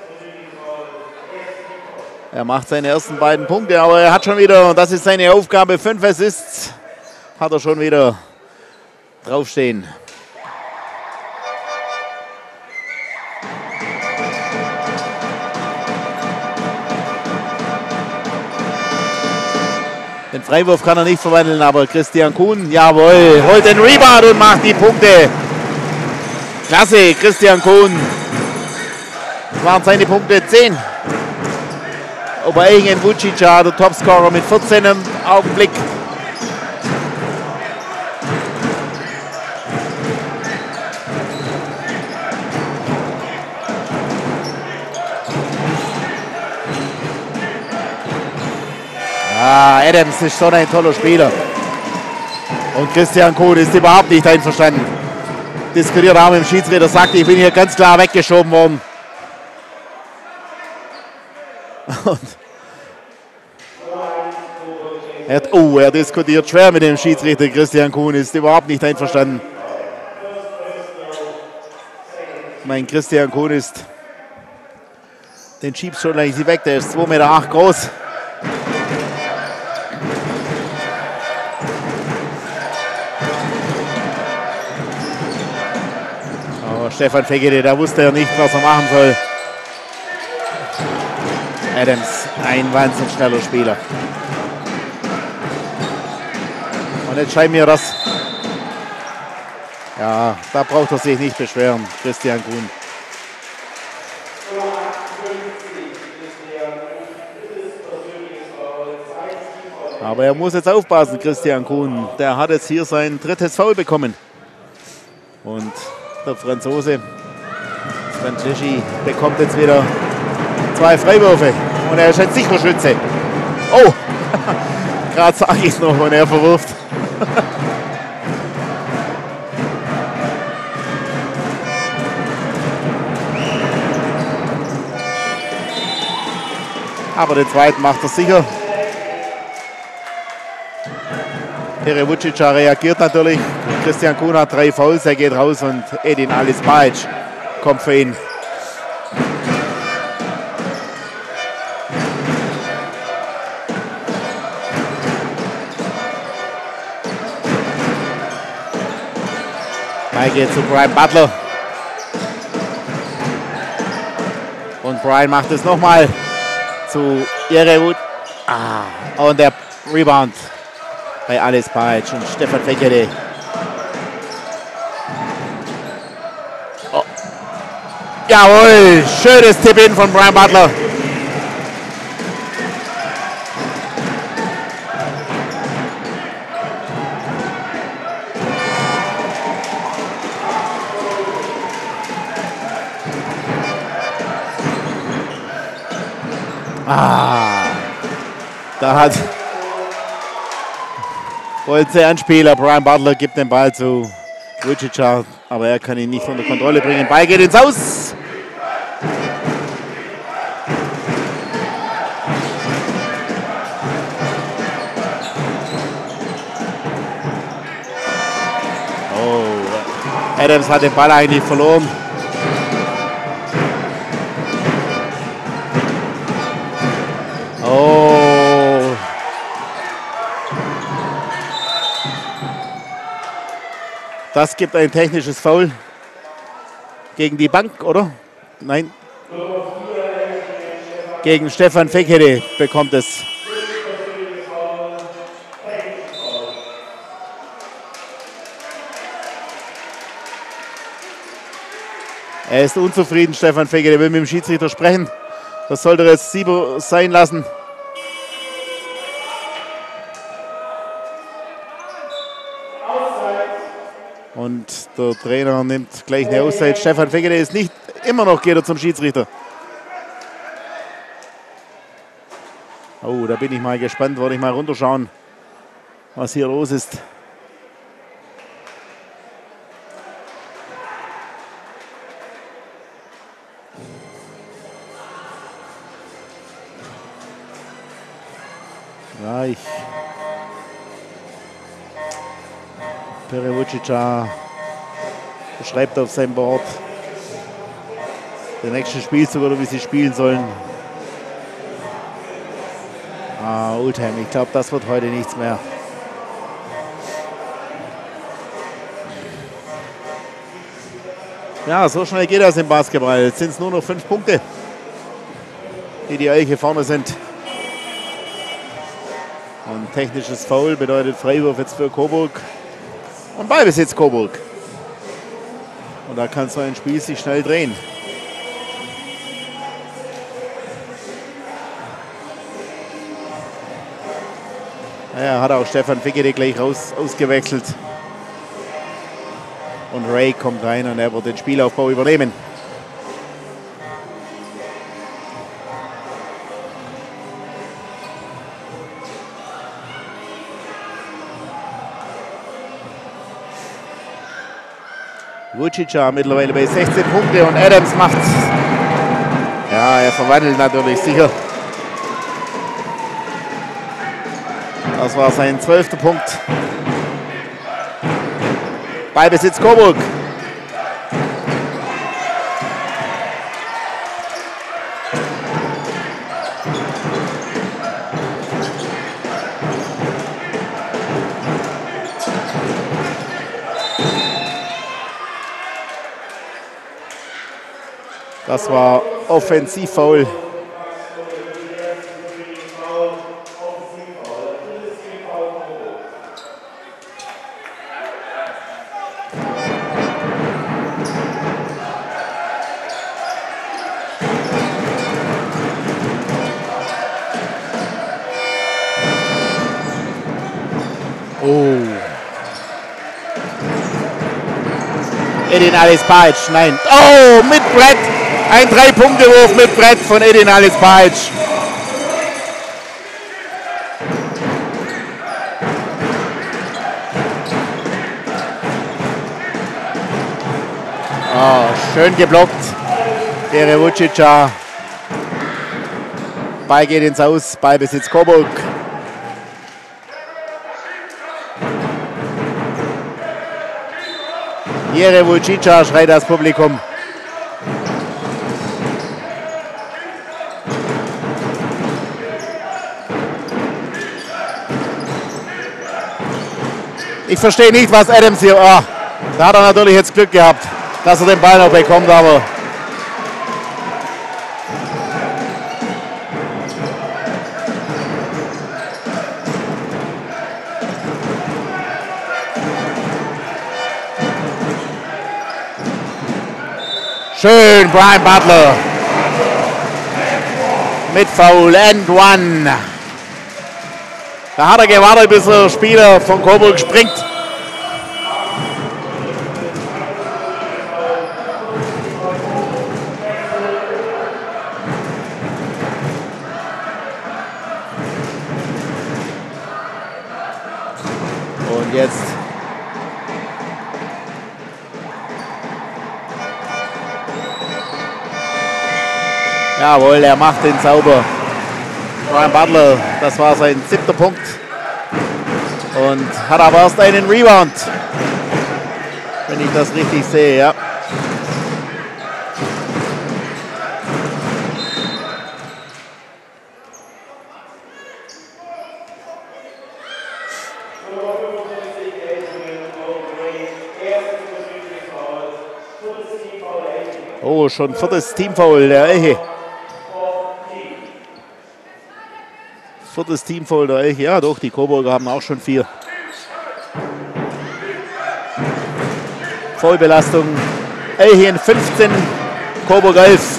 er macht seine ersten beiden Punkte, aber er hat schon wieder, und das ist seine Aufgabe, 5 Assists, hat er schon wieder draufstehen. Den Freiwurf kann er nicht verwandeln, aber Christian Kuhn, jawohl, holt den Rebound und macht die Punkte. Klasse, Christian Kuhn. Das waren seine Punkte 10. Oberhechingen Vucica, der Topscorer mit 14 im Augenblick. Adams ist schon ein toller Spieler. Und Christian Kuhn ist überhaupt nicht einverstanden. Diskutiert auch mit dem Schiedsrichter, sagt, ich bin hier ganz klar weggeschoben worden. Und er diskutiert schwer mit dem Schiedsrichter. Christian Kuhn ist überhaupt nicht einverstanden. Mein Christian Kuhn ist, den schiebst schon eigentlich weg, der ist 2,8 Meter groß. Stefan Fekete, da wusste er nicht, was er machen soll. Adams, ein wahnsinnig schneller Spieler. Und jetzt scheint mir das. Ja, da braucht er sich nicht beschweren, Christian Kuhn. Aber er muss jetzt aufpassen, Christian Kuhn. Der hat jetzt hier sein 3. Foul bekommen. Und der Franzose Franceschi bekommt jetzt wieder 2 Freiwürfe und er ist ein sicherer Schütze. Oh, gerade sage ich es noch und er verwirft. Aber den zweiten macht er sicher. Vucica reagiert natürlich. Christian Kuhn hat 3 Fouls, er geht raus und Edin Alice Bajic kommt für ihn. Ball geht zu Brian Butler. Und Brian macht es nochmal zu Jerewut. Und der Rebound bei Alice Bajic und Stefan Fekete. Oh. Jawohl, schönes Tipp-In von Brian Butler. Wollte sie anspieler. Brian Butler gibt den Ball zu Vucic, aber er kann ihn nicht unter Kontrolle bringen. Ball geht ins Aus. Oh, Adams hat den Ball eigentlich verloren. Das gibt ein technisches Foul gegen die Bank, oder? Nein. Gegen Stefan Fekete bekommt es. Er ist unzufrieden, Stefan Fekete will mit dem Schiedsrichter sprechen. Das sollte jetzt Sieber sein lassen. Und der Trainer nimmt gleich eine Auszeit. Stefan Fekete ist nicht, immer noch geht er zum Schiedsrichter. Oh, da bin ich mal gespannt, wollte ich mal runterschauen, was hier los ist. Ja, Vucic beschreibt auf seinem Board den nächsten Spielzug oder wie sie spielen sollen. Oldham, ich glaube, das wird heute nichts mehr. Ja, so schnell geht das im Basketball. Jetzt sind es nur noch 5 Punkte, die Eiche vorne sind. Und technisches Foul bedeutet Freiwurf jetzt für Coburg. Und Ballbesitz Coburg. Und da kann so ein Spiel sich schnell drehen. Naja, hat auch Stefan Fekete gleich ausgewechselt. Und Ray kommt rein und er wird den Spielaufbau übernehmen. Vucic mittlerweile bei 16 Punkte und Adams macht's. Ja, er verwandelt natürlich sicher. Das war sein 12. Punkt. Ballbesitz Coburg. Das war Offensivfoul. Oh. Edin Alice Bajic, nein. Oh, mit Brett. Ein 3-Punkte-Wurf mit Brett von Edin Alice Bajic. Oh, schön geblockt. Der Vucic. Ball geht ins Aus. Ballbesitz Coburg. Jere Vucica, schreit das Publikum. Ich verstehe nicht, was Adams hier... Oh, da hat er natürlich jetzt Glück gehabt, dass er den Ball noch bekommt, aber... Schön, Brian Butler. Mit Foul and one. Da hat er gewartet, bis der Spieler von Coburg springt. Und jetzt jawohl, er macht den sauber. Brian Butler, das war sein 7. Punkt. Und hat aber erst einen Rebound, wenn ich das richtig sehe, ja. Oh, schon 4. Teamfoul der Elche. 4. Teamfoul der Elche. Ja doch, die Coburger haben auch schon 4. Vollbelastung. Elche 15, Coburg 11.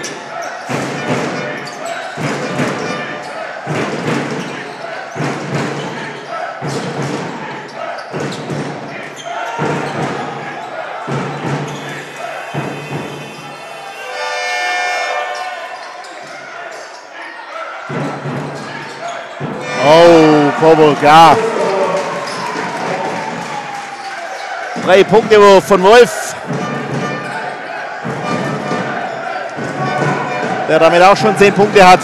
Oh, Coburg, ja. 3 Punkte von Wolf. Der damit auch schon 10 Punkte hat.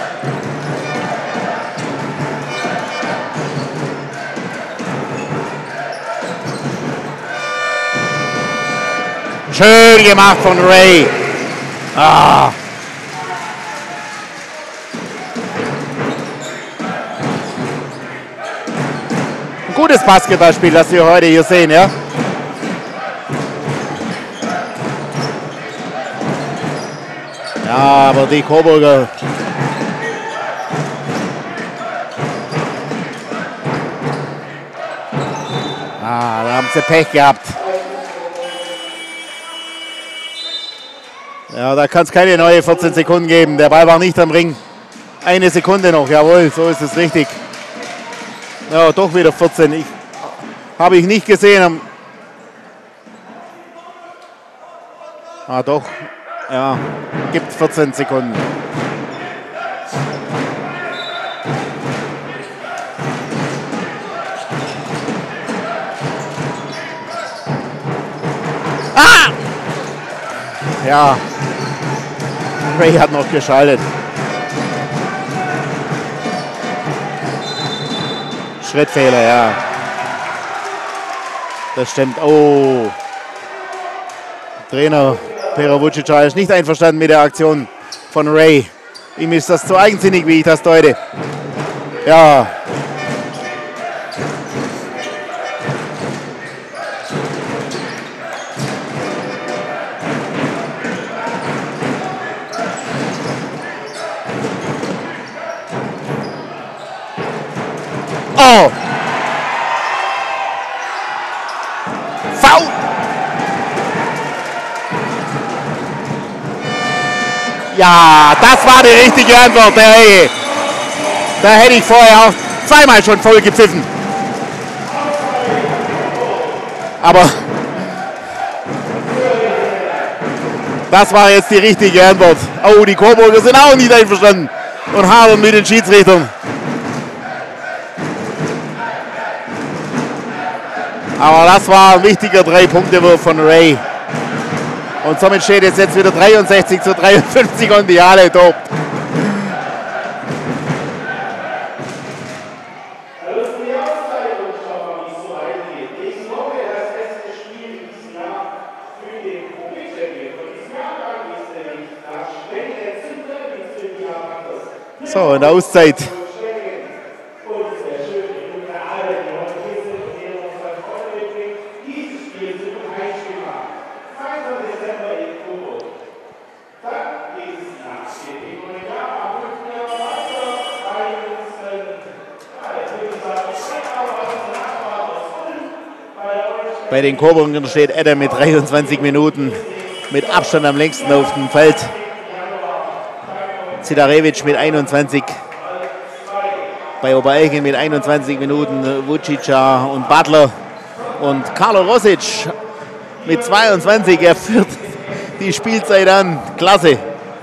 Schön gemacht von Ray. Ah. Ein gutes Basketballspiel, das wir heute hier sehen, ja. Ja, aber die Coburger. Ah, da haben sie Pech gehabt. Ja, da kann es keine neue 14 Sekunden geben. Der Ball war nicht am Ring. 1 Sekunde noch, jawohl, so ist es richtig. Ja, doch wieder 14. Habe ich nicht gesehen. Ah, doch. Ja, gibt 14 Sekunden. Ah! Ja. Ray hat noch geschaltet. Schrittfehler, ja. Das stimmt. Oh. Trainer Pero Vucica ist nicht einverstanden mit der Aktion von Ray. Ihm ist das zu eigensinnig, wie ich das deute. Ja. Oh! Foul! Ja, das war die richtige Antwort, der Elche. Da hätte ich vorher auch zweimal schon voll gepfiffen. Aber das war jetzt die richtige Antwort. Oh, die Coburger sind auch nicht einverstanden und hadern mit den Schiedsrichtern. Aber das war ein wichtiger 3-Punkte-Wurf von Ray. Und somit steht es jetzt wieder 63:53 und die Halle tobt. So, in der Auszeit. Bei den Coburgern steht Adam mit 23 Minuten mit Abstand am längsten auf dem Feld. Zidarevic mit 21. Bei Obereichen mit 21 Minuten Vucica und Butler. Und Carlo Rosic mit 22. Er führt die Spielzeit an. Klasse.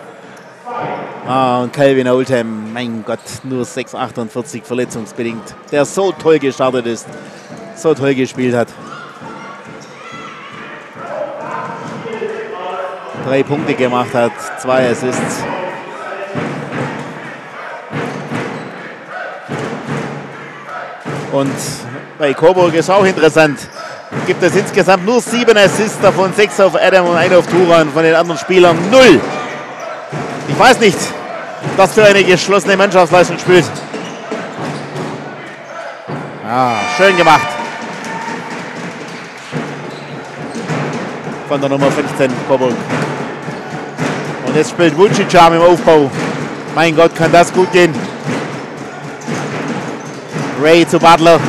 Und Calvin Oldham, mein Gott, nur 6,48 verletzungsbedingt. Der so toll gestartet ist, so toll gespielt hat. 3 Punkte gemacht hat, 2 Assists. Und bei Coburg ist auch interessant. Gibt es insgesamt nur 7 Assists, davon 6 auf Adam und 1 auf Turan. Von den anderen Spielern 0. Ich weiß nicht, was für eine geschlossene Mannschaftsleistung spielt. Ah, schön gemacht. Von der Nummer 15 Coburg. Und jetzt spielt Vucica im Aufbau. Mein Gott, kann das gut gehen. Ray zu Butler.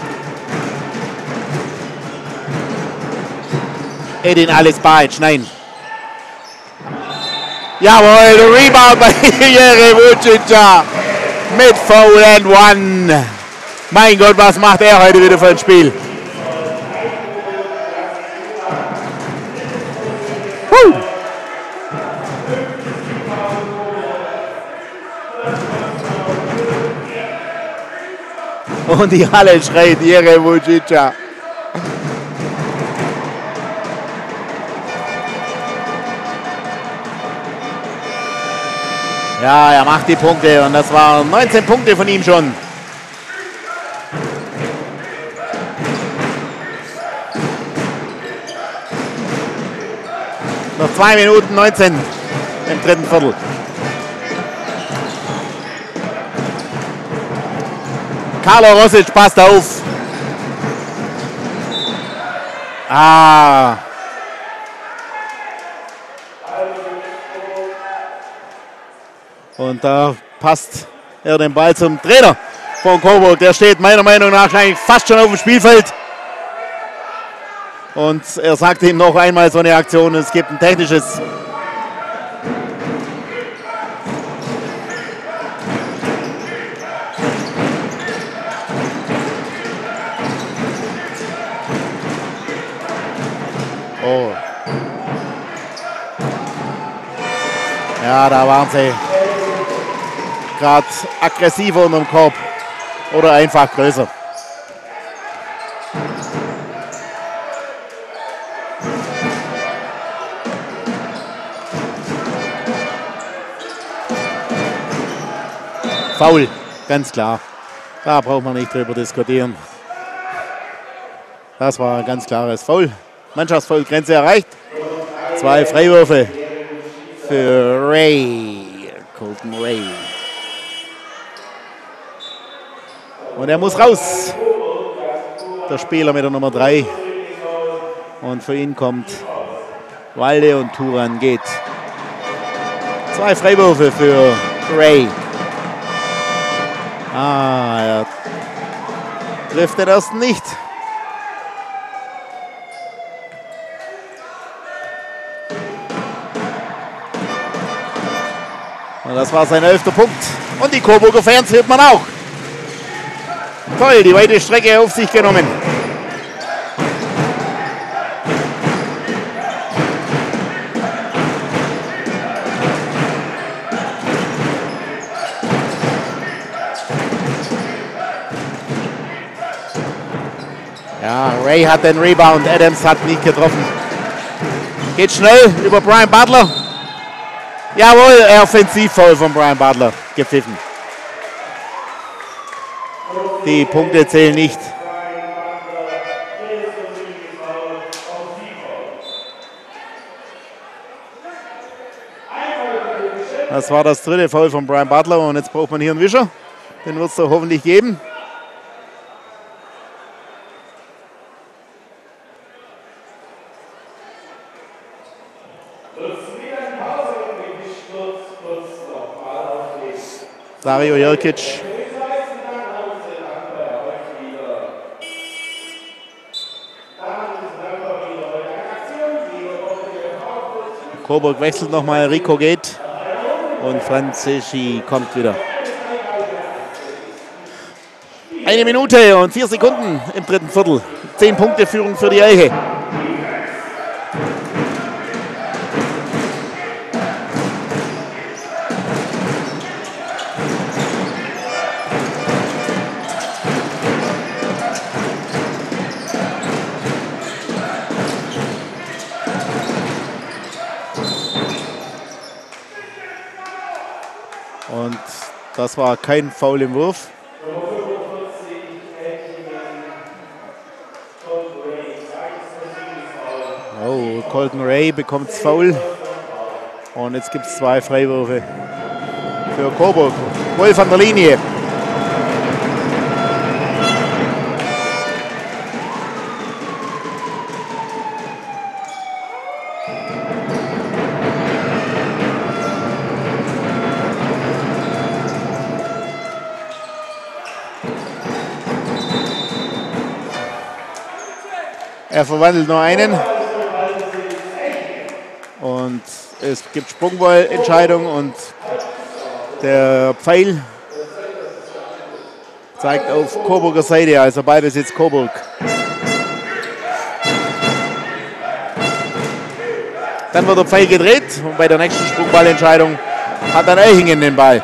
Edin Alex Bajic, nein. Jawohl, der Rebound bei Jere Vucica mit Foul and One. Mein Gott, was macht er heute wieder für ein Spiel? Und die Halle schreit Jere Vucica. Ja, er macht die Punkte und das waren 19 Punkte von ihm schon. Noch 2 Minuten 19 im dritten Viertel. Carlo Rosic passt auf. Ah. Und da passt er den Ball zum Trainer von Coburg. Der steht meiner Meinung nach gleich fast schon auf dem Spielfeld. Und er sagt ihm noch einmal so eine Aktion, es gibt ein technisches. Oh. Ja, da waren sie gerade aggressiver unterm Korb oder einfach größer. Foul, ganz klar. Da braucht man nicht drüber diskutieren. Das war ein ganz klares Foul. Mannschaftsfoul-Grenze erreicht. 2 Freiwürfe für Ray. Colton Ray. Und er muss raus. Der Spieler mit der Nummer 3. Und für ihn kommt Walde und Turan geht. 2 Freiwürfe für Ray. Ah, er trifft den ersten nicht. Und das war sein 11. Punkt. Und die Coburger Fans hört man auch. Toll, die weite Strecke auf sich genommen. Ja, Ray hat den Rebound, Adams hat nicht getroffen. Geht schnell über Brian Butler. Jawohl, Offensivfoul von Brian Butler gepfiffen. Die Punkte zählen nicht. Das war das dritte Foul von Brian Butler und jetzt braucht man hier einen Wischer. Den wird es doch hoffentlich geben. Dario Jerkic. Coburg wechselt nochmal, Rico geht und Franzischi kommt wieder. 1 Minute und 4 Sekunden im dritten Viertel. 10 Punkte Führung für die Eiche. Und das war kein Foul im Wurf. Oh, Colton Ray bekommt das Foul. Und jetzt gibt es 2 Freiwürfe für Coburg. Wolf an der Linie. Er verwandelt nur einen. Und es gibt Sprungballentscheidung und der Pfeil zeigt auf Coburger Seite, also Ballbesitz Coburg. Dann wird der Pfeil gedreht und bei der nächsten Sprungballentscheidung hat dann Eichingen den Ball.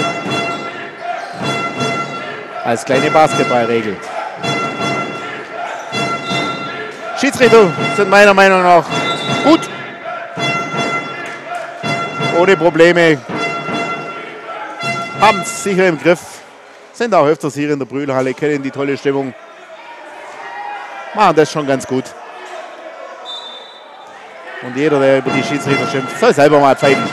Als kleine Basketballregel. Schiedsrichter sind meiner Meinung nach gut. Ohne Probleme. Haben es sicher im Griff. Sind auch öfters hier in der Brühlhalle, kennen die tolle Stimmung. Machen das schon ganz gut. Und jeder, der über die Schiedsrichter schimpft, soll selber mal pfeifen.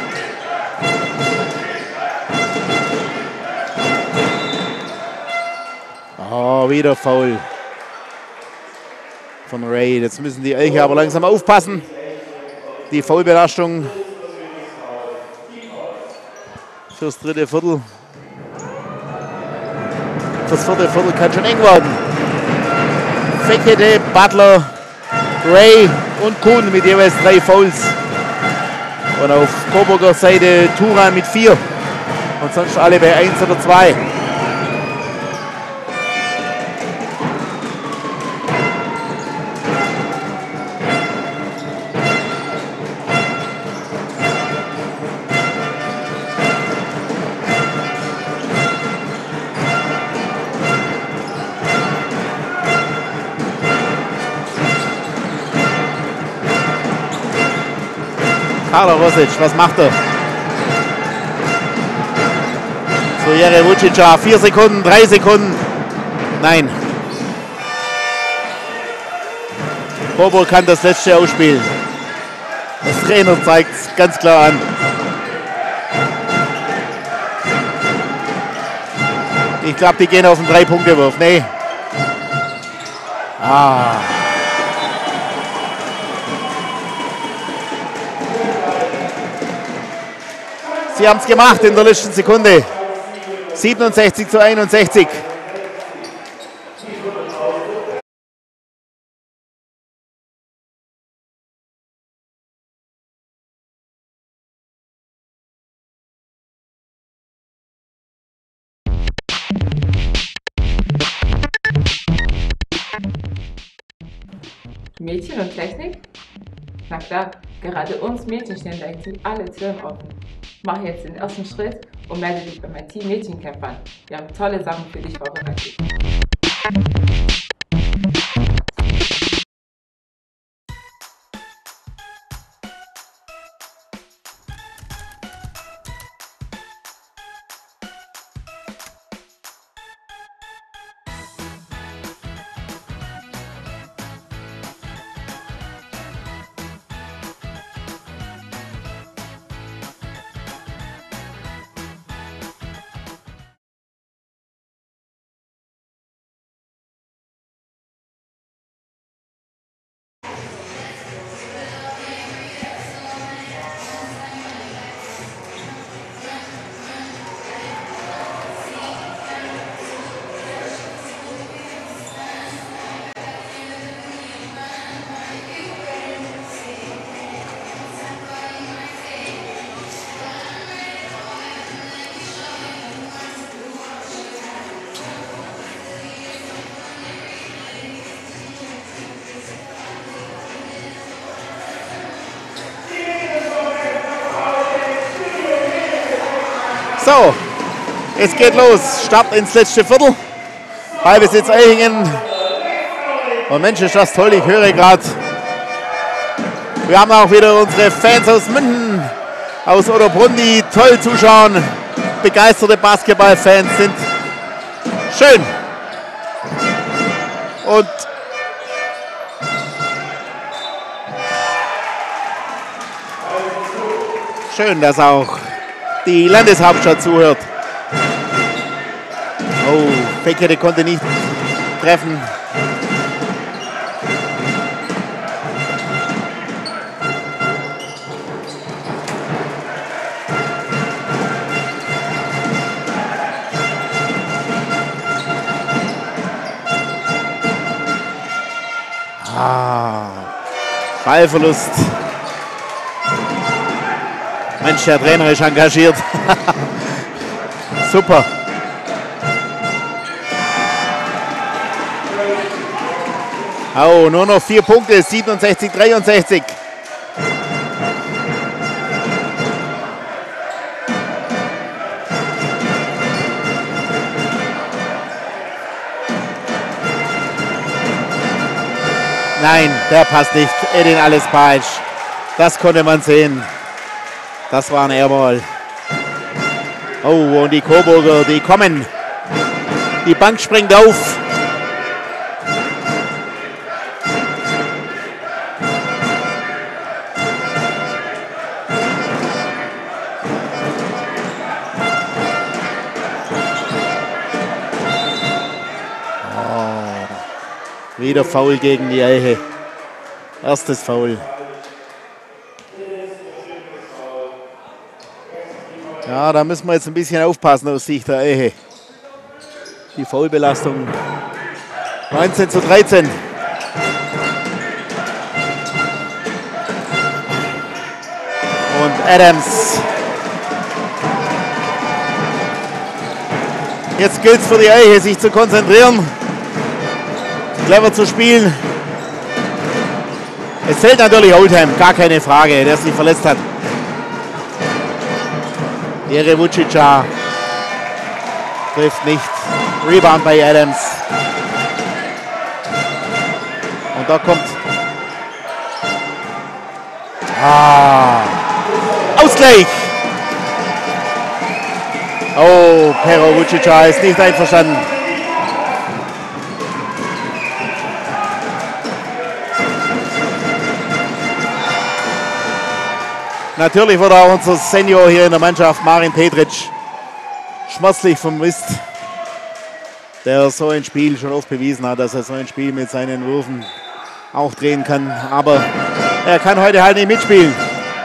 Oh, wieder Foul von Ray. Jetzt müssen die Elche aber langsam aufpassen. Die Foulbelastung fürs dritte Viertel. Das vierte Viertel kann schon eng werden. Fekete, Butler, Ray und Kuhn mit jeweils 3 Fouls. Und auf Coburger Seite Turan mit 4. Und sonst alle bei 1 oder 2. Karlo Rosic, was macht er? So, Jere Vucica, 4 Sekunden, 3 Sekunden. Nein. Coburg kann das letzte ausspielen. Der Trainer zeigt es ganz klar an. Ich glaube, die gehen auf den 3-Punkte-Wurf. Nee. Sie haben es gemacht in der letzten Sekunde. 67:61. Mädchen und Technik? Na klar, gerade uns Mädchen stehen da IT alle Türen offen. Mach jetzt den ersten Schritt und melde dich bei meinem Team Mädchencamp an. Wir haben tolle Sachen für dich vorbereitet. So, es geht los. Start ins letzte Viertel. Ballbesitz Eihingen. Und Mensch, ist das toll. Ich höre gerade. Wir haben auch wieder unsere Fans aus München, aus Ottobrunn, die toll zuschauen. Begeisterte Basketballfans sind. Schön. Und schön, dass auch die Landeshauptstadt zuhört. Oh, Fekete konnte nicht treffen. Ballverlust. Mensch, der Trainer ist engagiert. Super. Oh, nur noch 4 Punkte, 67-63. Nein, der passt nicht. Edin Alespaic. Das konnte man sehen. Das war ein Airball. Oh, und die Coburger, die kommen. Die Bank springt auf. Wieder Foul gegen die Eiche. Erstes Foul. Ja, da müssen wir jetzt ein bisschen aufpassen aus Sicht der Eiche. Die Foulbelastung. 19:13. Und Adams. Jetzt gilt es für die Eiche, sich zu konzentrieren. Clever zu spielen. Es zählt natürlich Oldham, gar keine Frage, der sich verletzt hat. Jere Vucica trifft nicht. Rebound bei Adams. Und da kommt Ausgleich. Oh, Pero Vucica ist nicht einverstanden. Natürlich wurde auch unser Senior hier in der Mannschaft, Marin Petric, schmerzlich vermisst, der so ein Spiel schon oft bewiesen hat, dass er so ein Spiel mit seinen Würfen auch drehen kann. Aber er kann heute halt nicht mitspielen.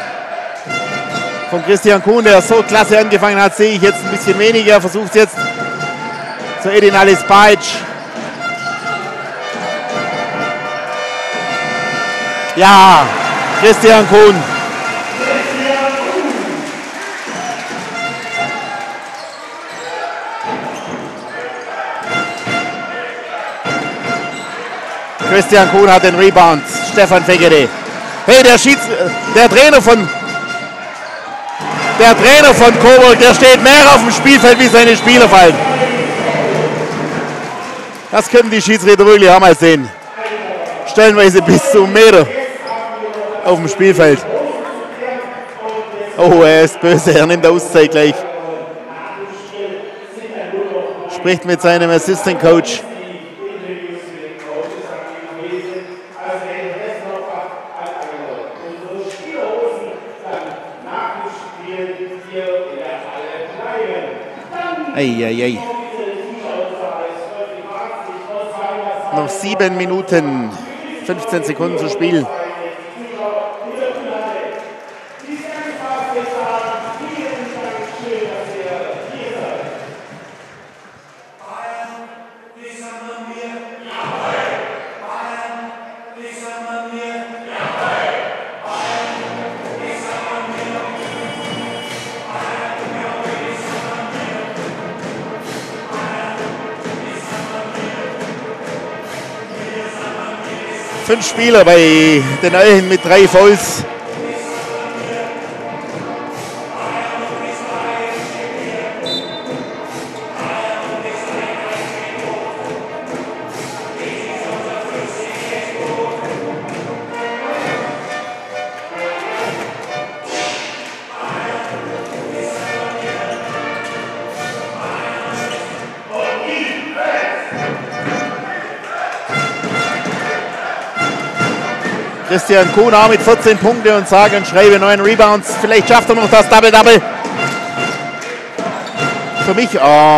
Von Christian Kuhn, der so klasse angefangen hat, sehe ich jetzt ein bisschen weniger. Er versucht es jetzt zu Edin Alespaic. Ja, Christian Kuhn. Christian Kuhn hat den Rebound. Stefan Fekete. Hey, der Trainer von Coburg, der steht mehr auf dem Spielfeld, wie seine Spieler fallen. Das können die Schiedsrichter wirklich auch mal sehen. Stellenweise bis zu 1 Meter auf dem Spielfeld. Oh, er ist böse, er nimmt Auszeit gleich. Spricht mit seinem Assistant Coach. Eieiei. Noch 7 Minuten, 15 Sekunden zu spielen. Fünf Spieler bei den Eichen mit 3 Fouls. Christian Kuhn auch mit 14 Punkte und sage und schreibe 9 Rebounds. Vielleicht schafft er noch das Double-Double. Für mich,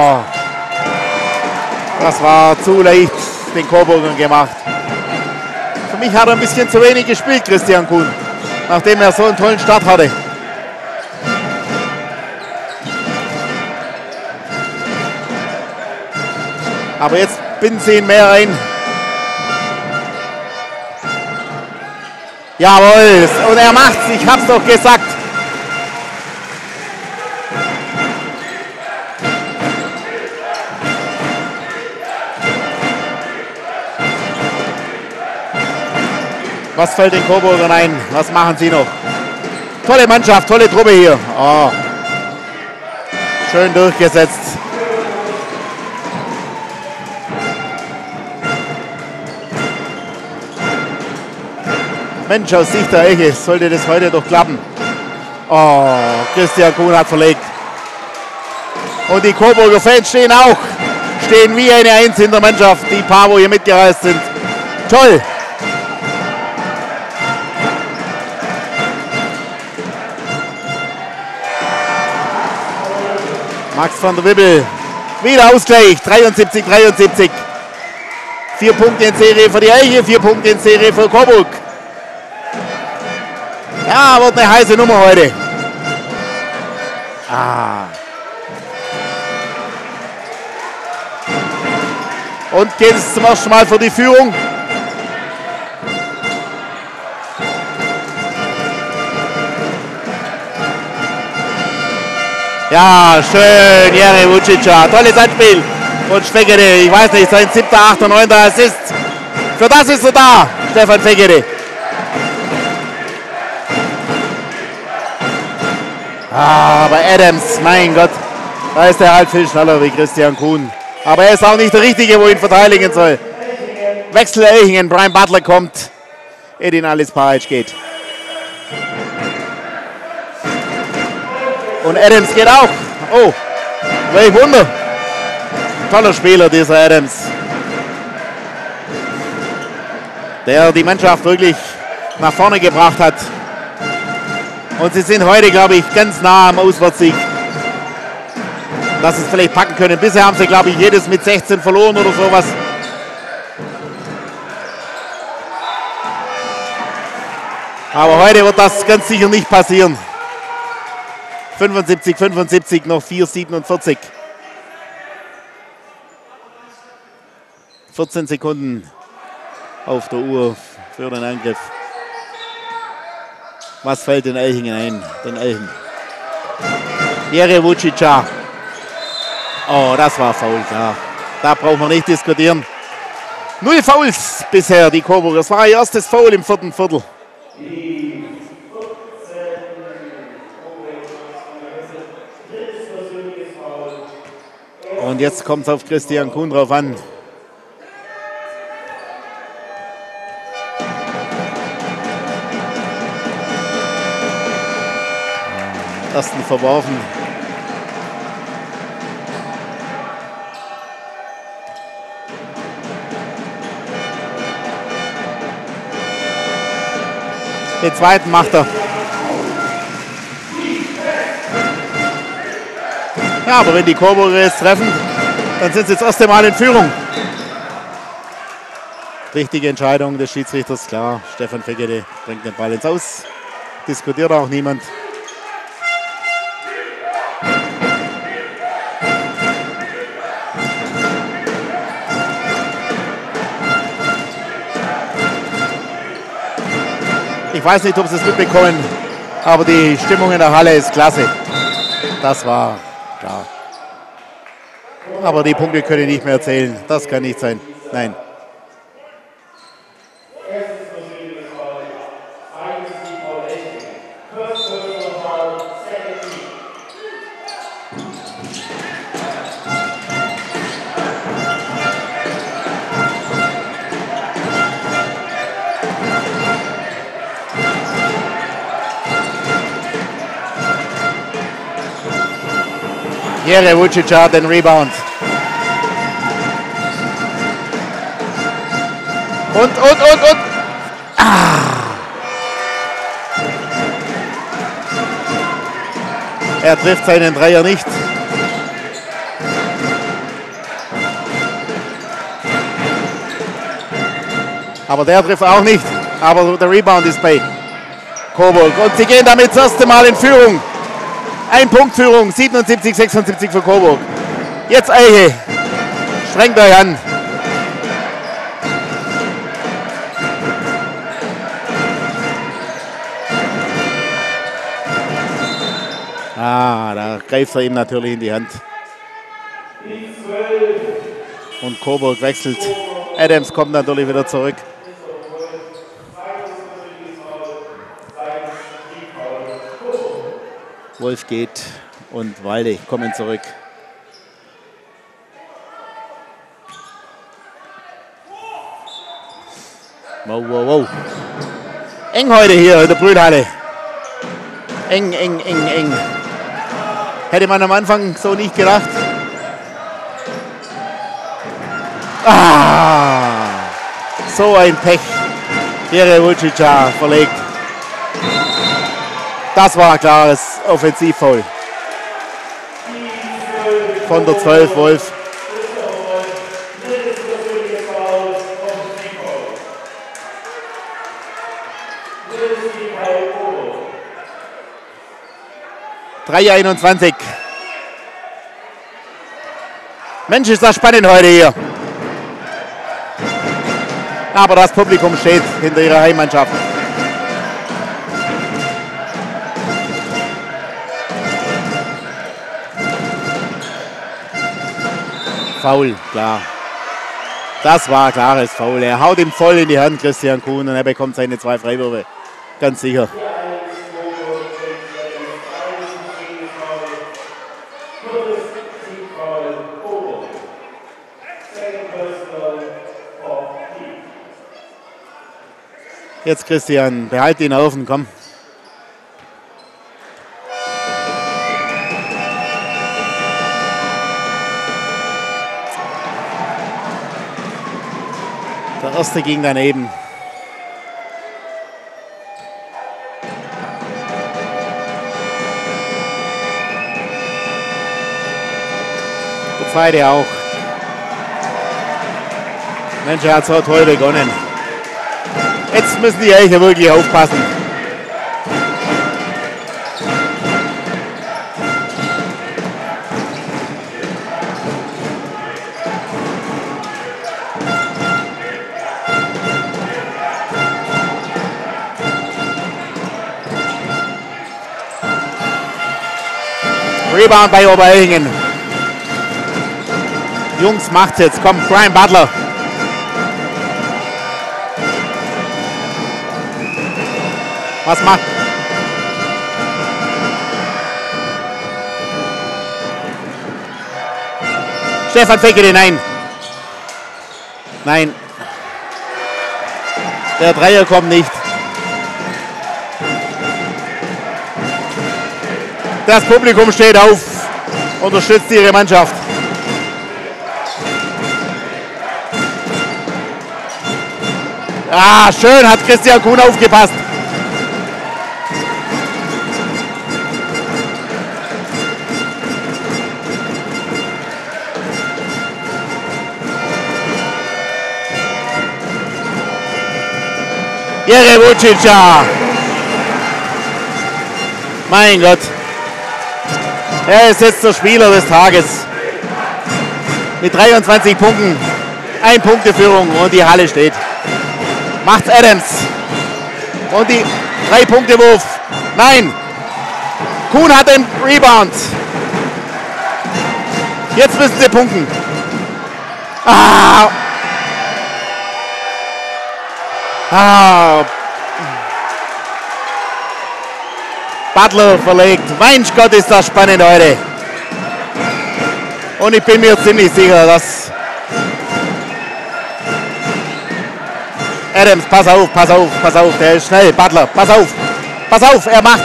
das war zu leicht den Coburgern gemacht. Für mich hat er ein bisschen zu wenig gespielt, Christian Kuhn, nachdem er so einen tollen Start hatte. Aber jetzt binden sie ihn mehr ein. Jawohl, und er macht's, ich hab's doch gesagt. Was fällt den Coburgern ein? Was machen sie noch? Tolle Mannschaft, tolle Truppe hier. Oh. Schön durchgesetzt. Mensch, aus Sicht der Eiche sollte das heute doch klappen. Oh, Christian Kuhn hat verlegt. Und die Coburger Fans stehen wie eine Eins in der Mannschaft, die paar, wo hier mitgereist sind. Toll. Max van der Wibbel, wieder Ausgleich, 73-73. 4 Punkte in Serie für die Eiche, 4 Punkte in Serie für Coburg. Ja, wird eine heiße Nummer heute. Und geht es zum ersten Mal für die Führung. Ja, schön, Jere Vucica. Tolles Anspiel von Fekete. Ich weiß nicht, sein 7., 8., 9. Assist. Für das ist er da, Stefan Fekete. Aber Adams, mein Gott, da ist er halt viel schneller wie Christian Kuhn. Aber er ist auch nicht der Richtige, wo ihn verteidigen soll. Wechsel Eichingen, Brian Butler kommt, Edin Alice Paric geht. Und Adams geht auch. Oh, welch Wunder. Toller Spieler, dieser Adams. Der die Mannschaft wirklich nach vorne gebracht hat. Und sie sind heute, glaube ich, ganz nah am Auswärtssieg. Dass sie es vielleicht packen können. Bisher haben sie, glaube ich, jedes mit 16 verloren oder sowas. Aber heute wird das ganz sicher nicht passieren. 75-75, noch 4:47. 14 Sekunden auf der Uhr für den Angriff. Was fällt den Eichingen ein? Den Eichen. Jere Vucica. Oh, das war faul, klar. Da brauchen wir nicht diskutieren. 0 Fouls bisher, die Coburger. Das war ihr erstes Foul im 4. Viertel. Und jetzt kommt es auf Christian Kuhn drauf an. Ersten verworfen. Den zweiten macht er. Ja, aber wenn die Coburger jetzt treffen, dann sind sie das erste Mal in Führung. Richtige Entscheidung des Schiedsrichters, klar. Stefan Fekete bringt den Ball ins Aus. Diskutiert auch niemand. Ich weiß nicht, ob Sie es mitbekommen, aber die Stimmung in der Halle ist klasse. Das war klar. Aber die Punkte können nicht mehr zählen. Das kann nicht sein. Nein. Jere Vucica den Rebound. Und. Er trifft seinen Dreier nicht. Aber der trifft auch nicht. Aber der Rebound ist bei Coburg. Und sie gehen damit das erste Mal in Führung. Ein Punkt Führung, 77-76 für Coburg. Jetzt Eiche. Strengt euch an. Da greift er ihm natürlich in die Hand. Und Coburg wechselt. Adams kommt natürlich wieder zurück. Wolf geht und Walde kommen zurück. Wow, wow, wow. Eng heute hier in der Brühlhalle. Eng, eng, eng, eng. Hätte man am Anfang so nicht gedacht. So ein Pech. Jerevucic verlegt. Das war ein klares Offensivfoul. Von der 12 Wolf. (3:21). Mensch, ist das spannend heute hier. Aber das Publikum steht hinter ihrer Heimmannschaft. Foul, klar. Das war ein klares Foul. Er haut ihm voll in die Hand, Christian Kuhn, und er bekommt seine 2 Freiwürfe. Ganz sicher. Jetzt Christian, behalt ihn auf und komm. Der erste ging daneben. Der zweite auch. Mensch, er hat so toll begonnen. Jetzt müssen die Elche wirklich aufpassen. Rebound bei Oberhingen. Jungs, macht's jetzt. Komm, Brian Butler. Was macht? Stefan Fekete, nein. Nein. Der Dreier kommt nicht. Das Publikum steht auf, unterstützt ihre Mannschaft. Schön hat Christian Kuhn aufgepasst. Jerevucic. Mein Gott. Er ist jetzt der Spieler des Tages. Mit 23 Punkten. 1 Punkteführung und die Halle steht. Macht's Adams. Und die 3-Punkte-Wurf. Nein. Kuhn hat den Rebound. Jetzt müssen sie punkten. Butler verlegt. Mein Gott, ist das spannend heute. Und ich bin mir ziemlich sicher, dass Adams, pass auf, pass auf, pass auf, der ist schnell. Butler, pass auf, er macht.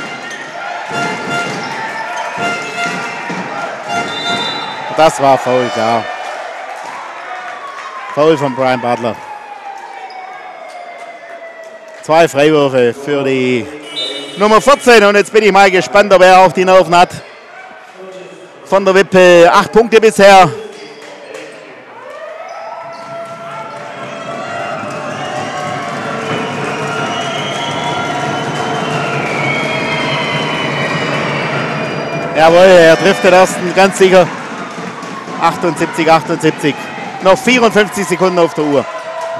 Das war Foul, klar. Foul von Brian Butler. 2 Freiwürfe für die Nummer 14. Und jetzt bin ich mal gespannt, ob er auch die Nerven hat. Von der Wippe 8 Punkte bisher. Jawohl, er trifft den ersten ganz sicher. 78, 78. Noch 54 Sekunden auf der Uhr.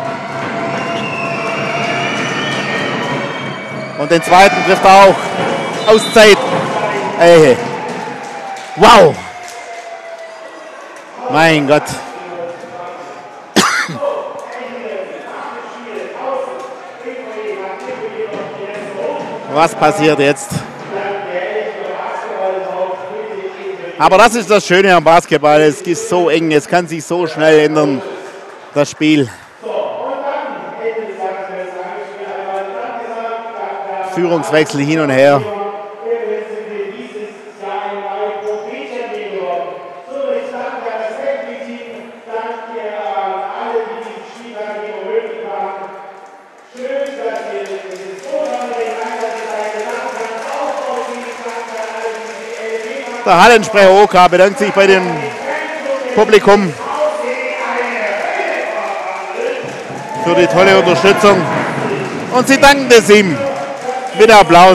Und den zweiten trifft er auch. Auszeit. Hey. Wow. Mein Gott. Was passiert jetzt? Aber das ist das Schöne am Basketball. Es ist so eng, es kann sich so schnell ändern, das Spiel. Führungswechsel hin und her. Der Hallensprecher OK bedankt sich bei dem Publikum für die tolle Unterstützung und sie danken es ihm mit Applaus.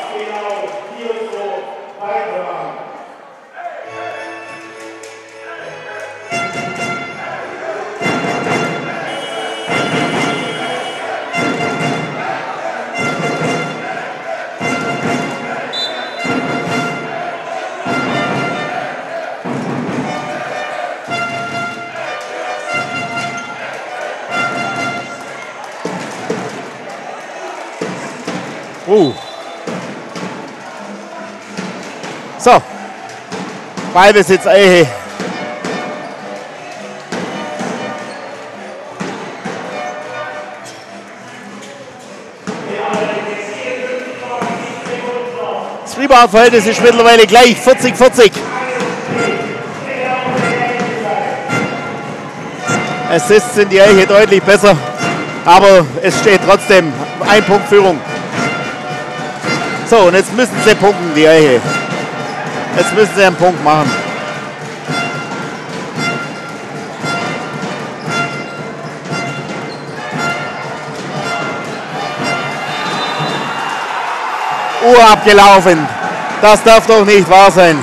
So, Ballbesitz Eihe. Das Rebound-Verhältnis ist mittlerweile gleich, 40-40. Assists sind die Eiche deutlich besser, aber es steht trotzdem 1 Punkt Führung. So, und jetzt müssen sie punkten, die Eiche. Jetzt müssen sie einen Punkt machen. Uhr abgelaufen. Das darf doch nicht wahr sein.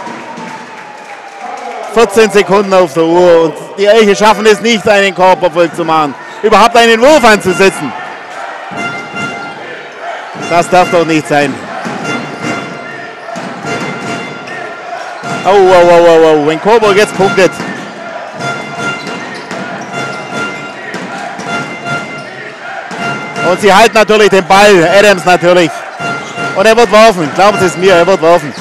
14 Sekunden auf der Uhr und die Eiche schaffen es nicht, einen Korberfolg zu machen. Überhaupt einen Wurf anzusetzen. Das darf doch nicht sein. Oh, wenn Coburg jetzt punktet. Und sie halten natürlich den Ball, Adams natürlich. Und er wird werfen, glauben Sie es mir, er wird werfen.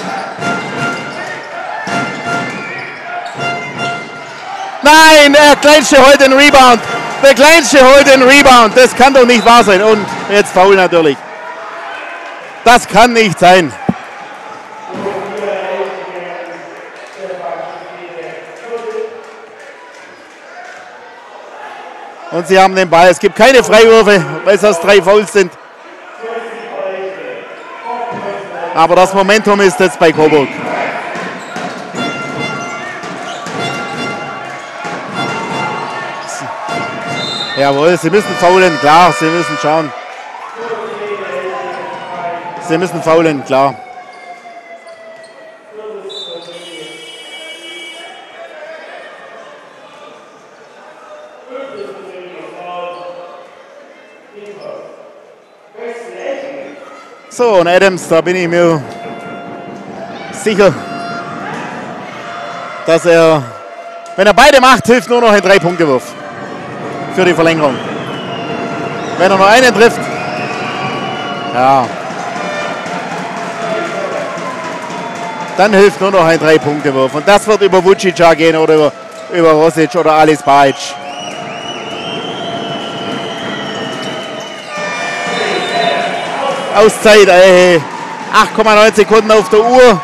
Nein, der Kleinste holt den Rebound. Der Kleinste holt den Rebound, das kann doch nicht wahr sein. Und jetzt Foul natürlich. Das kann nicht sein. Und sie haben den Ball. Es gibt keine Freiwürfe, weil es erst 3 Fouls sind. Aber das Momentum ist jetzt bei Coburg. Jawohl, sie müssen foulen, klar, sie müssen schauen. Sie müssen foulen, klar. So, und Adams, da bin ich mir sicher, dass er, wenn er beide macht, hilft nur noch ein 3-Punkte-Wurf für die Verlängerung. Wenn er nur einen trifft, ja, dann hilft nur noch ein 3-Punkte-Wurf. Und das wird über Vucic gehen oder über Rosic oder Alice Bajic. Auszeit, 8,9 Sekunden auf der Uhr,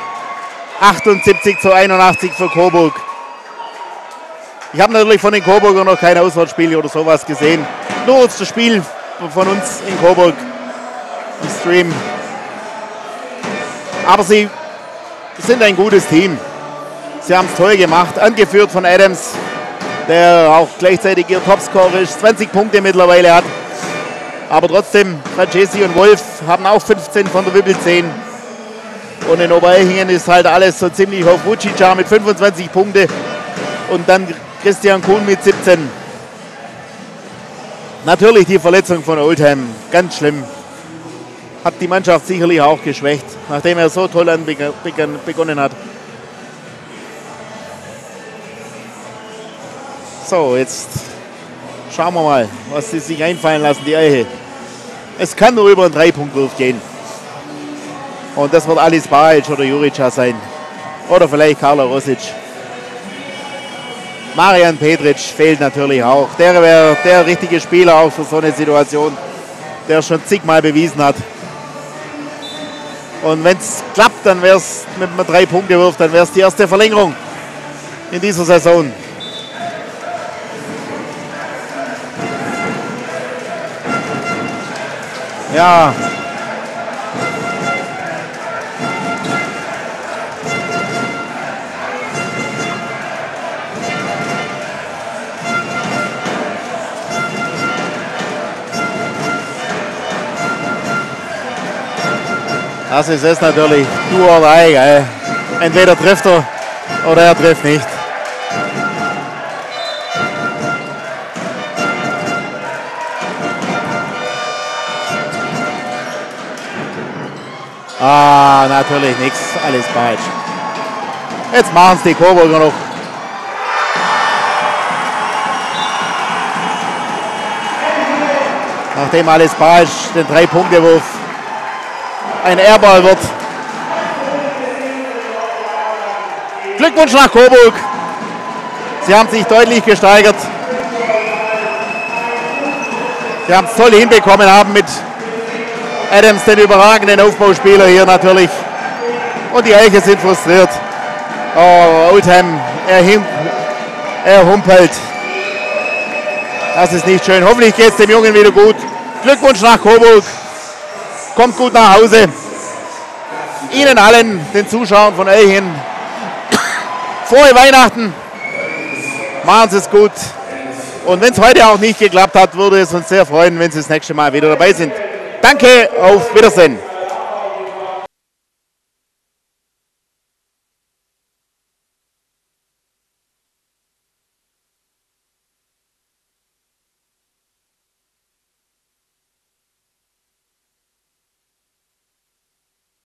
78:81 für Coburg. Ich habe natürlich von den Coburgern noch kein Auswärtsspiel oder sowas gesehen. Nur das Spiel von uns in Coburg im Stream. Aber sie sind ein gutes Team. Sie haben es toll gemacht, angeführt von Adams, der auch gleichzeitig ihr Topscorer ist, 20 Punkte mittlerweile hat. Aber trotzdem, Francesi und Wolf haben auch 15 von der Wippel 10. Und in Oberelchingen ist halt alles so ziemlich auf Vucic mit 25 Punkte. Und dann Christian Kuhn mit 17. Natürlich die Verletzung von Oldham, ganz schlimm. Hat die Mannschaft sicherlich auch geschwächt, nachdem er so toll begonnen hat. So, jetzt schauen wir mal, was sie sich einfallen lassen, die Eiche. Es kann nur über einen 3-Punkt-Wurf gehen. Und das wird Alice Bajic oder Jurica sein. Oder vielleicht Karla Rosic. Marian Petric fehlt natürlich auch. Der wäre der richtige Spieler auch für so eine Situation, der schon zigmal bewiesen hat. Und wenn es klappt, dann wäre es mit einem 3-Punkte-Wurf, dann wäre es die erste Verlängerung in dieser Saison. Ja. Das ist es natürlich, do or die, gell. Entweder trifft er oder er trifft nicht. Ah, natürlich nichts, alles falsch. Jetzt machen es die Coburger noch. Nachdem alles falsch den 3-Punkte-Wurf ein Airball wird. Glückwunsch nach Coburg. Sie haben sich deutlich gesteigert. Sie haben es toll hinbekommen, haben mit Adams den überragenden Aufbauspieler hier natürlich. Und die Eiche sind frustriert. Oh, Oldham, er humpelt. Das ist nicht schön. Hoffentlich geht es dem Jungen wieder gut. Glückwunsch nach Coburg. Kommt gut nach Hause. Ihnen allen, den Zuschauern von Elchingen, frohe Weihnachten. Machen Sie es gut. Und wenn es heute auch nicht geklappt hat, würde es uns sehr freuen, wenn Sie das nächste Mal wieder dabei sind. Danke, auf Wiedersehen.